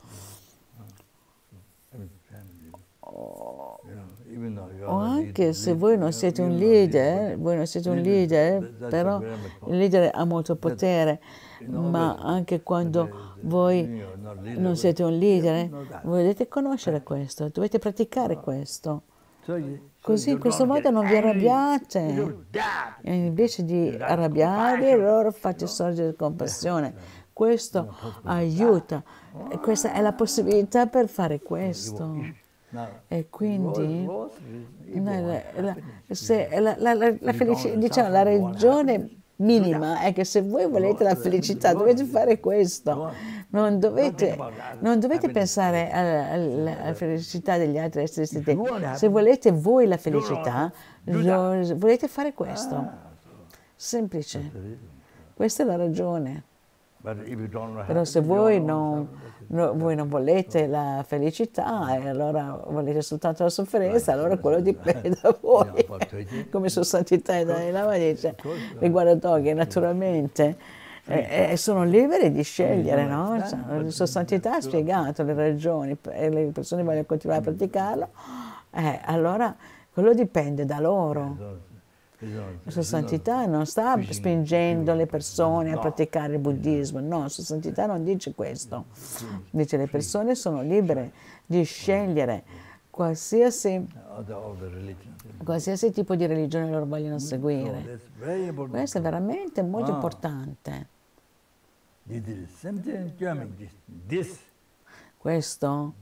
o anche se voi non siete un leader, però il leader ha molto potere, ma anche quando voi non siete un leader, voi dovete conoscere questo, dovete praticare questo. Così in questo modo non vi arrabbiate. E invece di arrabbiarvi, allora fate sorgere compassione. Questo aiuta. Questa è la possibilità per fare questo. E quindi la ragione minima è che se voi volete la felicità dovete fare questo. Non dovete pensare alla felicità degli altri esseri senzienti. Se volete voi la felicità, volete fare questo. Semplice. Questa è la ragione. Però se voi non volete la felicità e allora volete soltanto la sofferenza, allora quello dipende da voi. Come Sua Santità Dalai Lama dice, riguardo Doghi, naturalmente sono liberi di scegliere, no? Sua Santità ha spiegato le ragioni e le persone vogliono continuare a praticarlo, allora quello dipende da loro. La Sua Santità non sta spingendo le persone a praticare il buddismo, no, Sua Santità non dice questo. Dice che le persone sono libere di scegliere qualsiasi tipo di religione loro vogliono seguire. Questo è veramente molto importante. Questo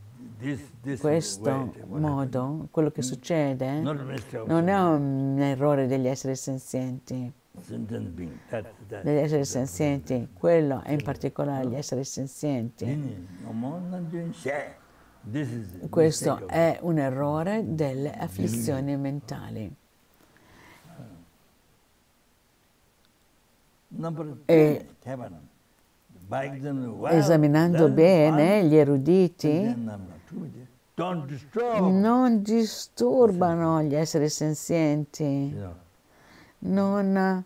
modo, quello che succede, non è un errore degli esseri senzienti. Quello è in particolare gli esseri senzienti. Questo è un errore delle afflizioni mentali. E esaminando bene gli eruditi, non disturbano gli esseri senzienti, non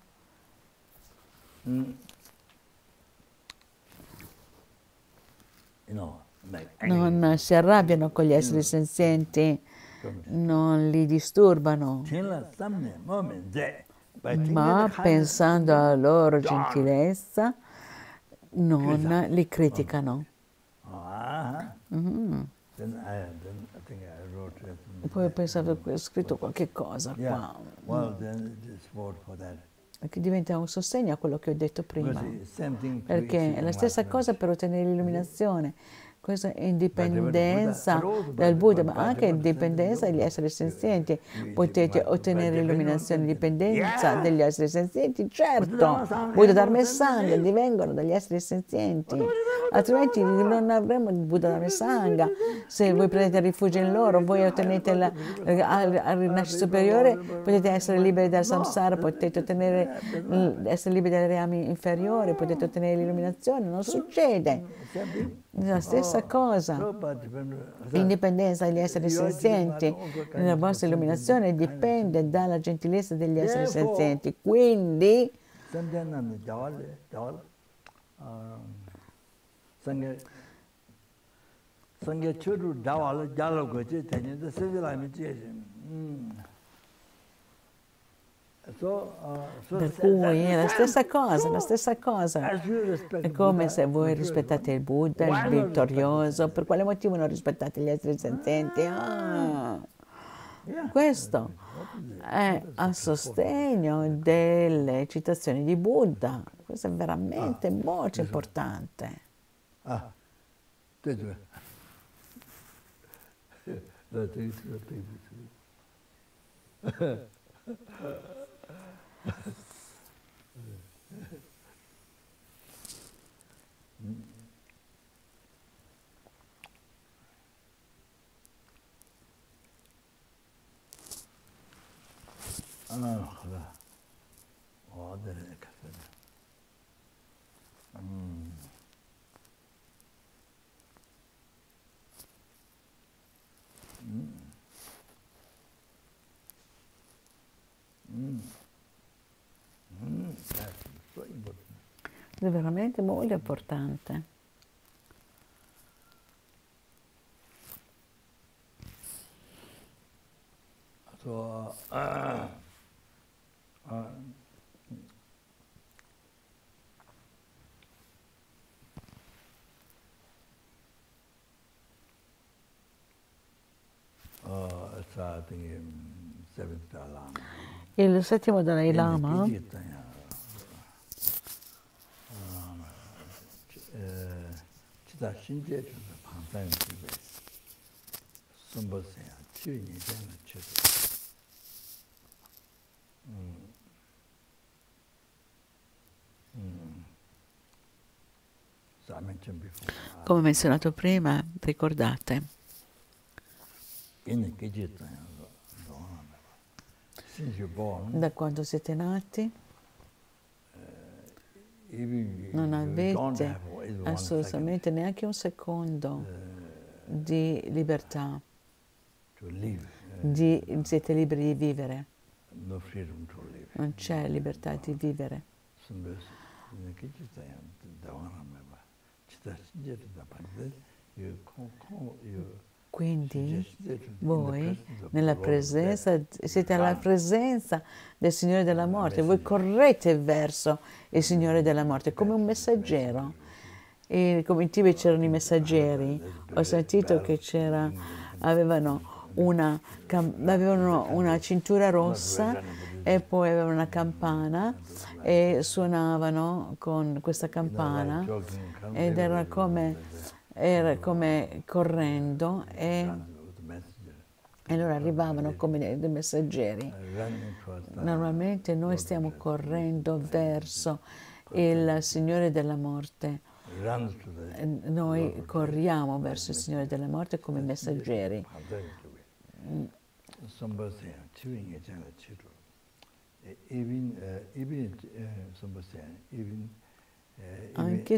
si arrabbiano con gli esseri senzienti, non li disturbano, ma pensando alla loro gentilezza non li criticano. Poi pensavo che ho scritto qualche cosa qua, che diventa un sostegno a quello che ho detto prima, perché è la stessa cosa per ottenere l'illuminazione. Questa è indipendenza dal Buddha, ma anche indipendenza dagli esseri senzienti. Potete ottenere l'illuminazione, indipendenza dagli esseri senzienti, certo. Buddha, Dharma e Sangha divengono dagli esseri senzienti, altrimenti non avremo il Buddha, Dharma e Sangha. Se voi prendete rifugio in loro, voi ottenete al rinascita superiore, potete essere liberi dal samsara, potete essere liberi dai reami inferiori, potete ottenere l'illuminazione. Non succede. La stessa cosa, l'indipendenza degli esseri senzienti nella vostra illuminazione dipende dalla gentilezza degli esseri senzienti. Quindi per cui è la stessa cosa, è come se voi rispettate il Buddha, il vittorioso, per quale motivo non rispettate gli esseri senzienti? Questo è a sostegno delle citazioni di Buddha, questo è veramente molto importante. È veramente molto importante. So, Il settimo Dalai Lama come menzionato prima, ricordate, da quando siete nati non avete assolutamente neanche un secondo di libertà, siete liberi di vivere, non c'è libertà di vivere. Quindi voi siete alla presenza del Signore della Morte, voi correte verso il Signore della Morte come un messaggero. E come in Tibet c'erano i messaggeri, ho sentito che avevano una cintura rossa e poi avevano una campana e suonavano con questa campana ed era come correndo e loro arrivavano come dei messaggeri. Normalmente noi stiamo correndo verso il Signore della Morte. Noi corriamo verso il Signore della Morte come messaggeri. Anche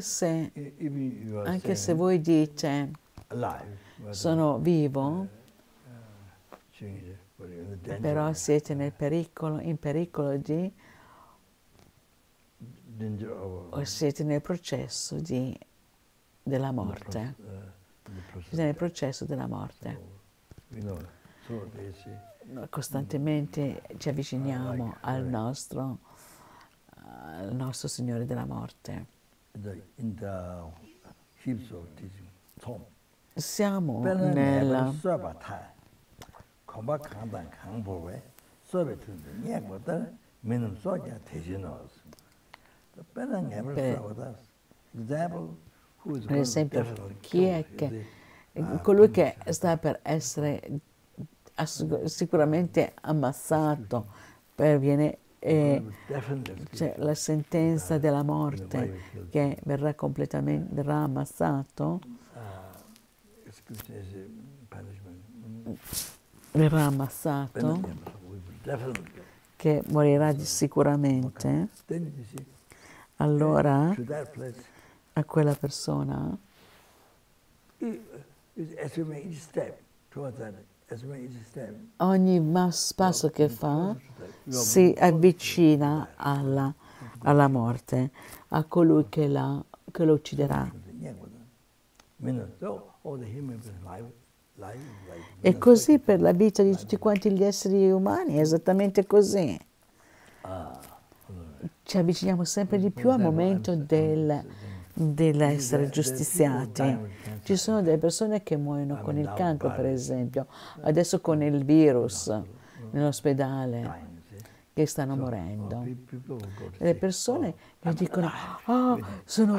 se voi dite sono vivo, però siete in pericolo o siete nel processo della morte. Siete nel processo della morte. Costantemente ci avviciniamo al nostro Signore della Morte. Siamo nella per esempio, chi è che colui che sta per essere sicuramente ammazzato, c'è la sentenza della morte che verrà ammazzato, che morirà sicuramente, allora a quella persona ogni passo che fa si avvicina alla morte, a colui che lo ucciderà. E così per la vita di tutti quanti gli esseri umani, è esattamente così. Ci avviciniamo sempre di più al momento dell'essere giustiziati. Ci sono delle persone che muoiono con il cancro, per esempio, adesso con il virus nell'ospedale, che stanno morendo. E le persone che dicono, sono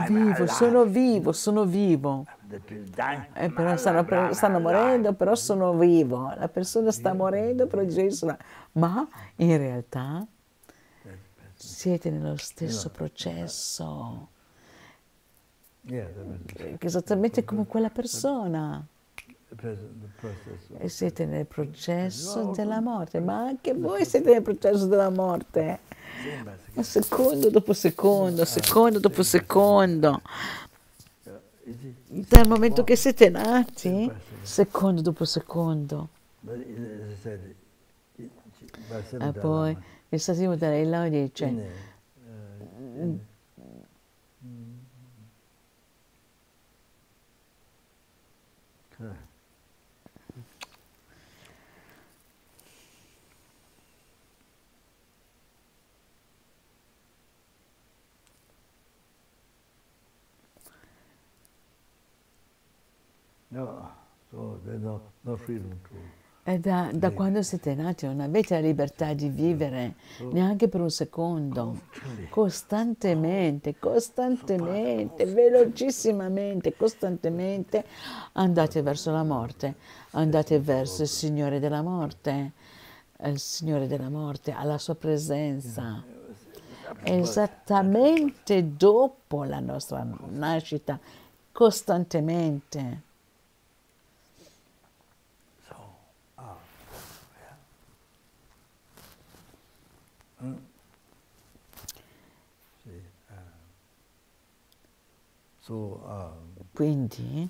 vivo. Però stanno morendo, però sono vivo. La persona sta morendo, però dice, ma in realtà siete nello stesso processo, esattamente come quella persona. E siete nel processo della morte, ma anche voi siete nel processo della morte, ma secondo dopo secondo, secondo dopo secondo, dal momento che siete nati, secondo dopo secondo. E poi il Santissimo Dalai Lama dice, e da quando siete nati non avete la libertà di vivere neanche per un secondo, costantemente, velocissimamente, costantemente andate verso la morte, andate verso il Signore della morte, alla sua presenza. Esattamente dopo la nostra nascita, costantemente. Quindi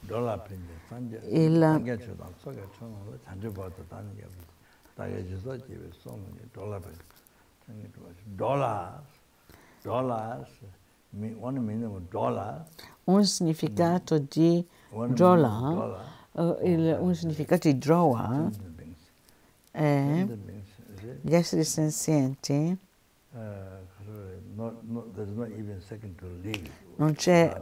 un significato di Jola, un significato di Joa è gli esseri senzienti. Non c'è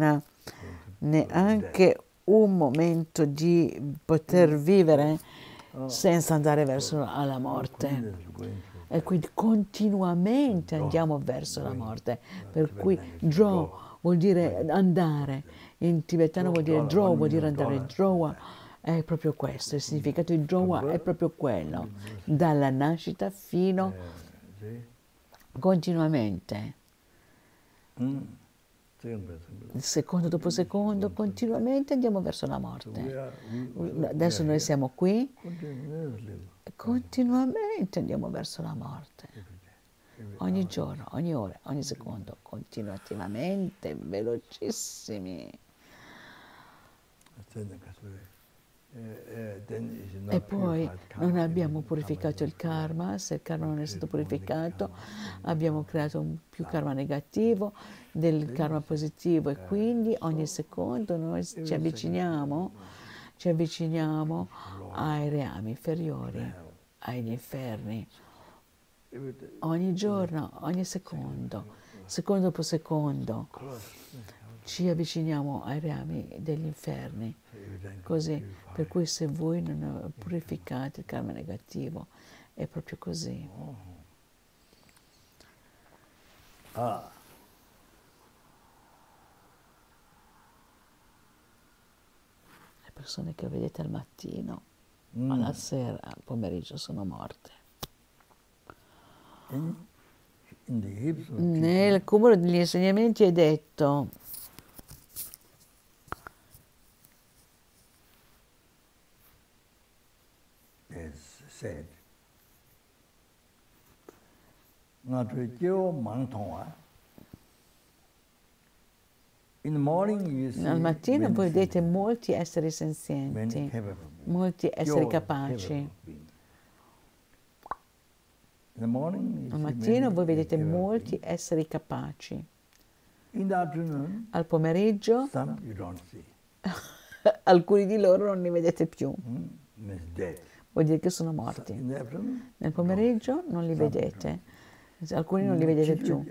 neanche un momento di poter vivere senza andare verso la morte. E quindi continuamente andiamo verso la morte. Per cui Jo vuol dire andare, in tibetano vuol dire Jo, vuol dire andare. Joa è proprio questo, il significato di Joa è proprio quello, dalla nascita fino continuamente. Secondo dopo secondo, continuamente andiamo verso la morte. Adesso noi siamo qui, continuamente andiamo verso la morte. Ogni giorno, ogni ora, ogni secondo, continuativamente, velocissimi. E poi non abbiamo purificato il karma, se il karma non è stato purificato abbiamo creato più karma negativo del karma positivo e quindi ogni secondo noi ci avviciniamo ai reami inferiori, agli inferni. Ogni giorno, ogni secondo, secondo dopo secondo ci avviciniamo ai reami degli inferni. Così, per cui se voi non purificate il karma negativo, è proprio così. Le persone che vedete al mattino, alla sera, al pomeriggio sono morte. Nel cumulo degli insegnamenti è detto al mattino voi vedete molti esseri senzienti, molti esseri capaci. Al mattino voi vedete molti esseri capaci. Al pomeriggio alcuni di loro non li vedete più. Vuol dire che sono morti. Nel pomeriggio non li vedete, alcuni non li vedete più.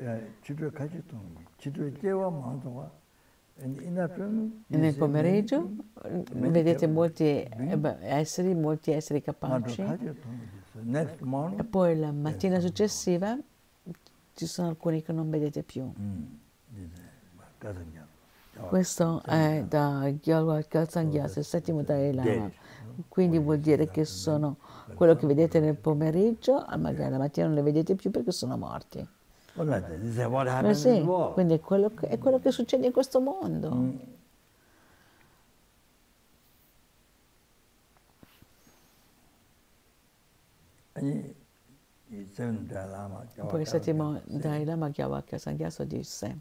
Nel pomeriggio vedete molti esseri capaci e poi la mattina successiva ci sono alcuni che non vedete più. Questo è da Gyalwar Khalsa Gyatso, il settimo Dalai Lama. Quindi vuol dire che sono quello che vedete nel pomeriggio, magari la mattina non le vedete più perché sono morti. Ma sì, quindi è quello che succede in questo mondo. Poi il settimo Dalai Lama Gyalwaka Sangyaso disse: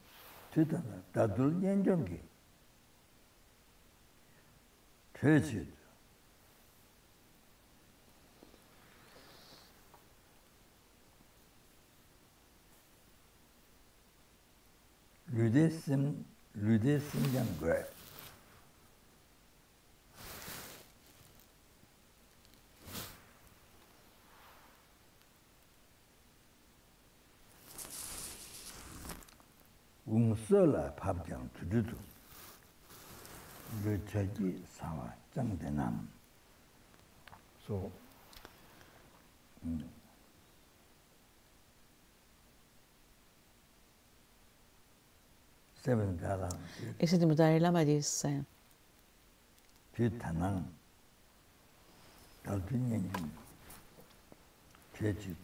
웅서라 밥장 주주도 르차기 사와 장대남 so seven dalam il settimo Dalai Lama disse: pitanang daltunyen pieci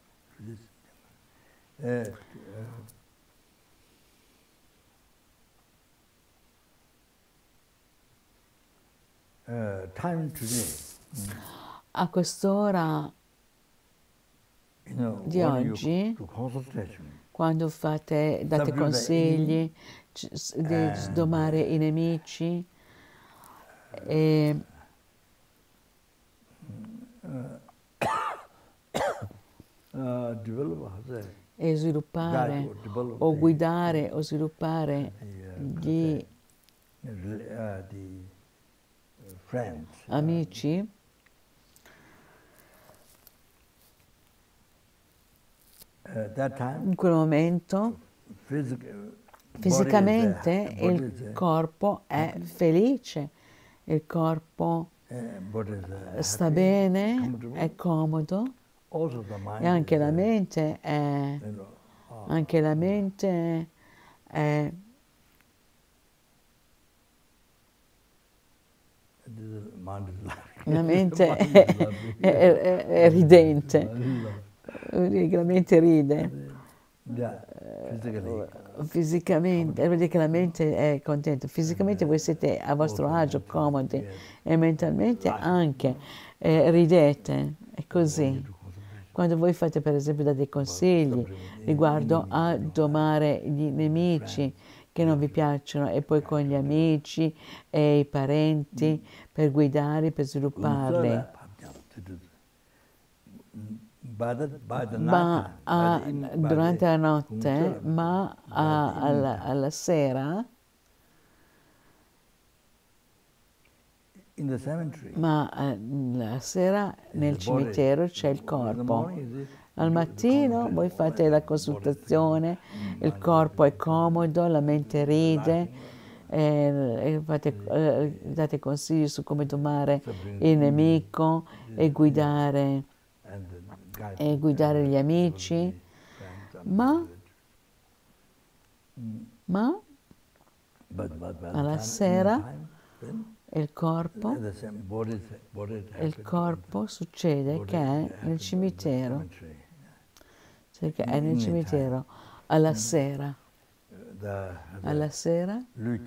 time today a quest'ora di oggi, quando date consigli di sdomare i nemici e sviluppare o guidare o sviluppare gli amici, in quel momento fisicamente il corpo è felice, il corpo sta bene, è comodo e anche la mente è è ridente, la mente ride. Fisicamente, vuol dire che la mente è contenta, fisicamente voi siete a vostro agio, comodi e mentalmente anche ridete, è così. Quando voi fate per esempio dei consigli riguardo a domare gli nemici che non vi piacciono e poi con gli amici e i parenti per guidarli, per svilupparli. Ma durante la notte, ma alla sera, la sera nel cimitero c'è il corpo. Al mattino voi fate la consultazione, il corpo è comodo, la mente ride, date consigli su come domare il nemico e guidare gli amici, ma alla sera il corpo succede che è nel cimitero, cioè che è nel cimitero alla sera. Alla sera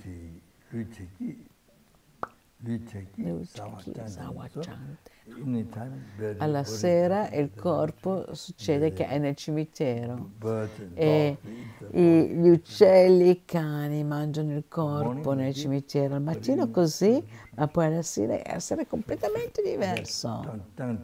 alla sera il corpo succede che è nel cimitero e gli uccelli, i cani mangiano il corpo nel cimitero al mattino così, ma poi alla sera è completamente diverso.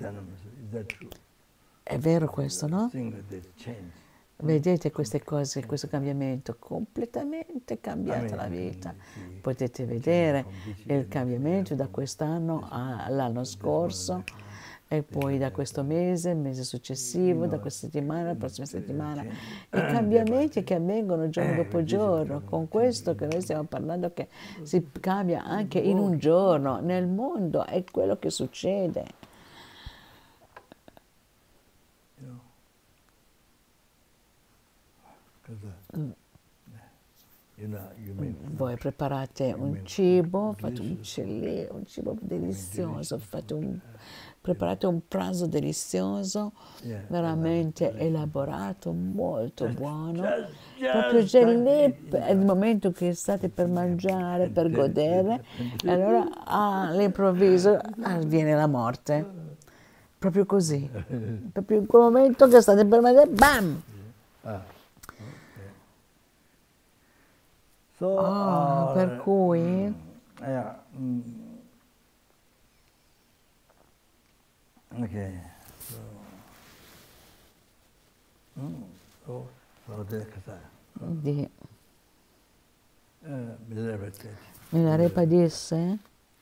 È vero questo, no? Vedete queste cose, questo cambiamento, completamente cambiata la vita. Potete vedere il cambiamento da quest'anno all'anno scorso e poi da questo mese, il mese successivo, da questa settimana alla prossima settimana. I cambiamenti che avvengono giorno dopo giorno, con questo che noi stiamo parlando che si cambia anche in un giorno, nel mondo è quello che succede. Voi preparate un cibo, fate un cibo delizioso, preparate un pranzo delizioso, veramente elaborato, molto buono. Proprio già lì è il momento che state per mangiare, per godere, e allora all'improvviso avviene la morte. Proprio così. Proprio in quel momento che state per mangiare, bam! Per cui Milarepa disse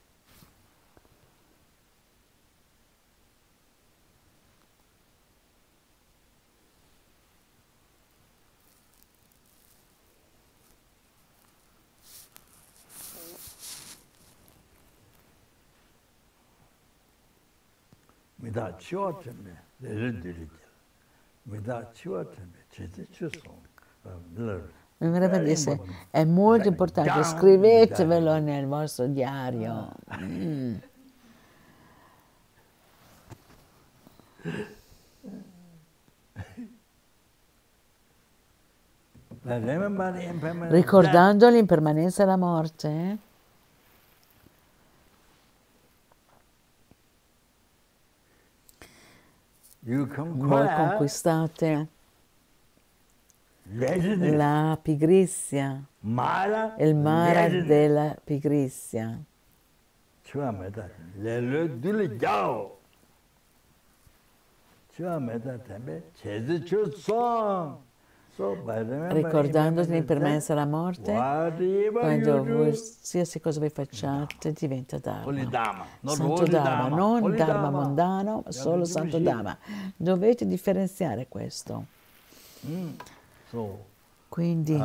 Milarepa disse, è molto importante, scrivetevelo nel vostro diario. Ricordando l'impermanenza e la morte, voi conquistate la pigrizia, il mare della pigrizia. Ricordandoti l'impermanenza e la morte, quando qualsiasi cosa voi facciate diventa Dharma. Santo Dharma, non Dharma mondano, ma solo Santo Dharma. Dovete differenziare questo. Quindi,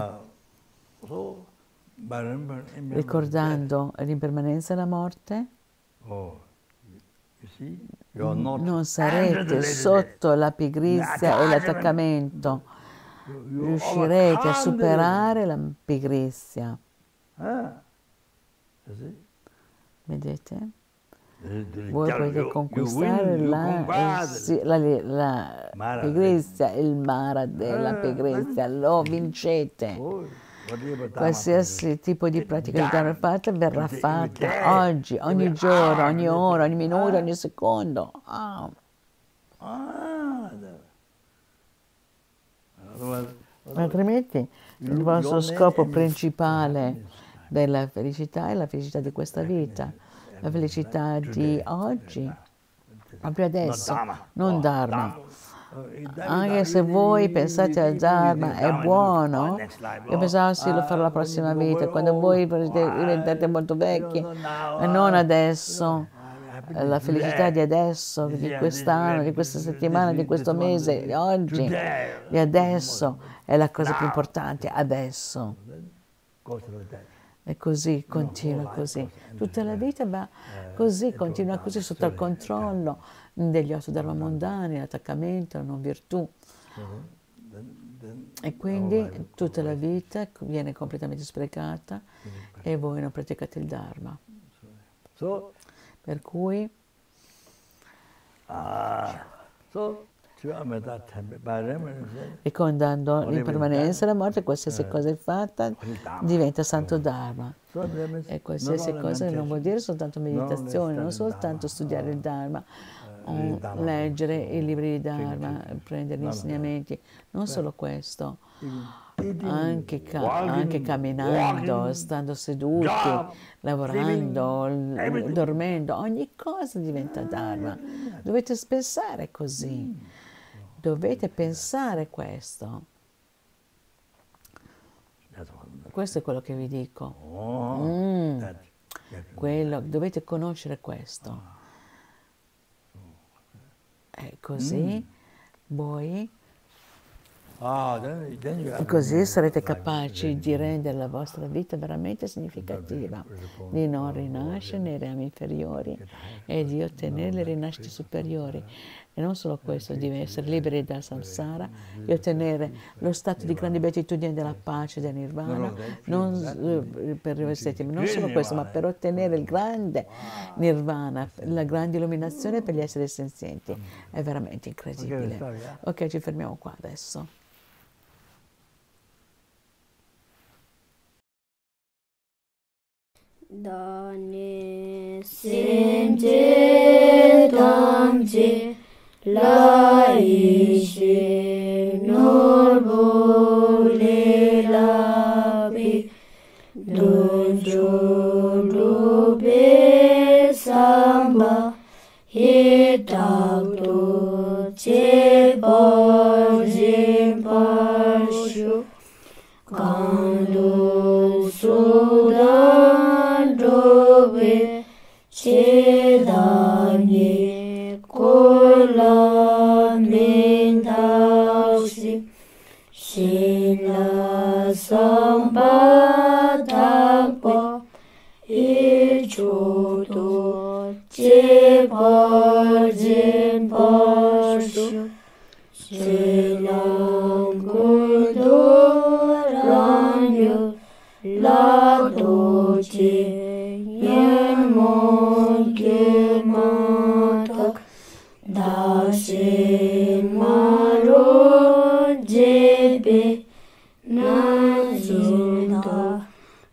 ricordando l'impermanenza e la morte, non sarete sotto la pigrizia e l'attaccamento. Riuscirete a superare la pigrizia. Vedete? Voi potete conquistare la pigrizia, il mara della pigrizia, lo vincete. Qualsiasi tipo di pratica che avete fatta verrà fatta oggi, ogni giorno, ogni ora, ogni minuto, ogni secondo. Altrimenti il vostro scopo principale della felicità è la felicità di questa vita, la felicità di oggi, proprio adesso, non Dharma. Anche se voi pensate al Dharma è buono, io pensavo sì, lo farò la prossima vita, quando voi diventate molto vecchi, e non adesso. La felicità di adesso, di quest'anno, di questa settimana, di questo mese, di oggi, di adesso, è la cosa più importante, adesso. E così, continua così. Tutta la vita va così, continua così, sotto il controllo degli otto dharma mondani, l'attaccamento, la non virtù. E quindi tutta la vita viene completamente sprecata e voi non praticate il Dharma. Per cui ricordando l'impermanenza e la morte, qualsiasi cosa è fatta diventa Santo Dharma. E qualsiasi cosa non vuol dire soltanto meditazione, non soltanto studiare il Dharma, o leggere i libri di Dharma, prendere gli insegnamenti, non solo questo. Anche camminando, stando seduti, lavorando, dormendo, ogni cosa diventa Dharma. Dovete pensare così, dovete pensare questo. Questo è quello che vi dico. Dovete conoscere questo. E così voi così sarete capaci di rendere la vostra vita veramente significativa, di non rinascere nei rami inferiori e di ottenere le rinascite superiori. E non solo questo, di essere liberi da samsara, di ottenere lo stato di grande beatitudine della pace, del nirvana, non per rivestirti, non solo questo, ma per ottenere il grande nirvana, la grande illuminazione per gli esseri senzienti. È veramente incredibile. Ok, ci fermiamo qua adesso. Dane semje damje la ishe norbo le labi dojo lobe samba hitakto che barjim barshu kando sudan dobe che danye kola mendashi shila samba takpa ichoto che barjim barshu shelam kudo ranyo la doce yemon kematak dashe maro jebe nazinda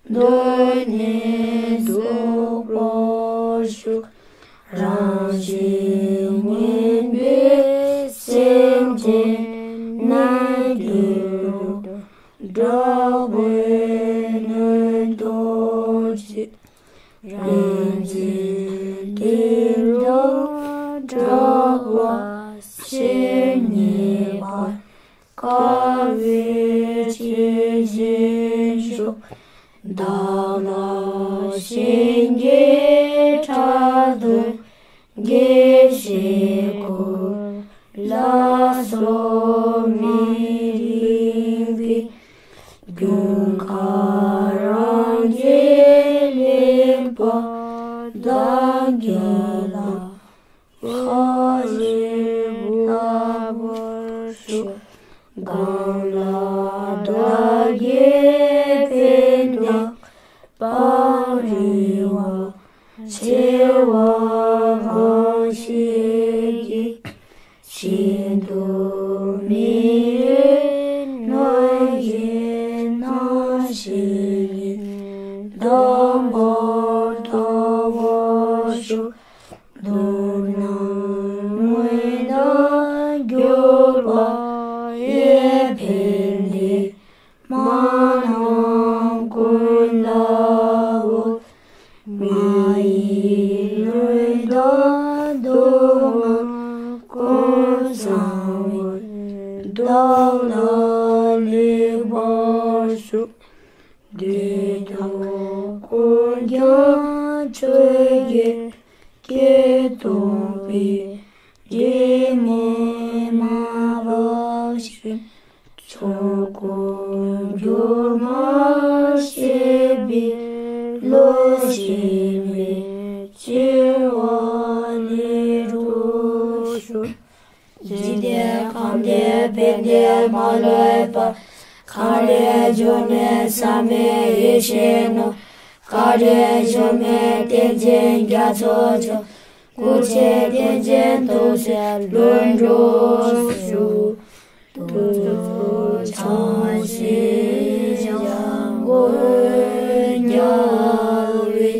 done zobroshu ranjinbe semje nagiro Dawene doji ranjindiro dawa shenyeba kawe chijisho dala shenge chadu gesheko laso mirimbi Gunkarangelimpa dangela Hajibabashu Gala dagependa Pariwa Chewa Gashigi Shindu Mire Noye Dambo Tawashu Dunam Weda Gyurwa Yepindi Manam Kunlawu Mai Luida Duma Kunsawi Dawla Libashu Dedo Kudya Chöge Ketombi Jeme Mavashi Chokun Gyurma Shebi Loshimi Chirwani Rushu Jide Kamde Bende Maloepa Kare jome same yesheno, kare jome tenjen gyatsocho, kuche tenjen tose lunroshu, tuto chanshi jango nyawi,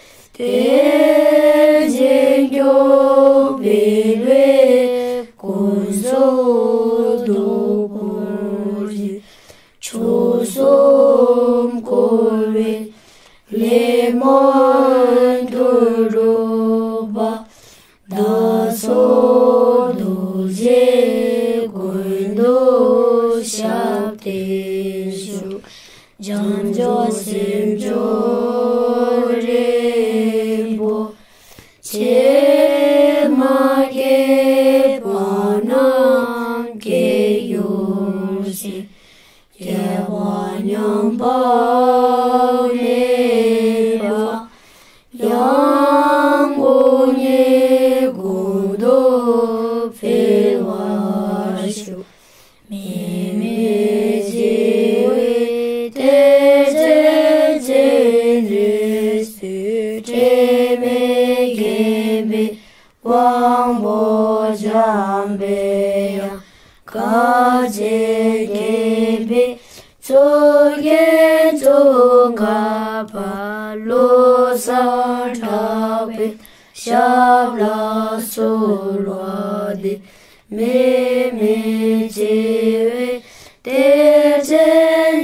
tenjen gyo bilwe kunso dokurji. Chusum kore lemon duruba daso doje gundo shapteshu janjo simjo rebo che mage panam ke yoshi Yewanyam Bhava san tabe shabla solwade me jewe te chen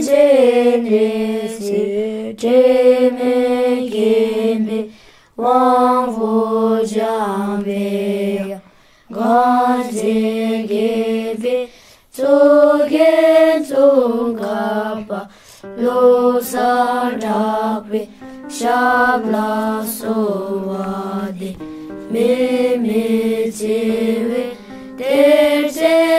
se te me gembe wang vo jambe ga gebe Zogen zungapa lo sadabe shabla soade me jewe te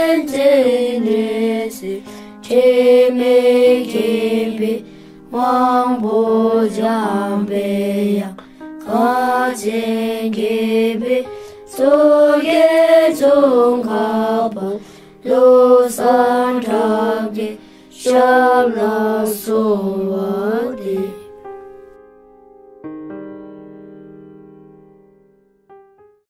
nese te me kebe wambo jambeya kaje gebe zogen zungapa Lo san tage shabla soa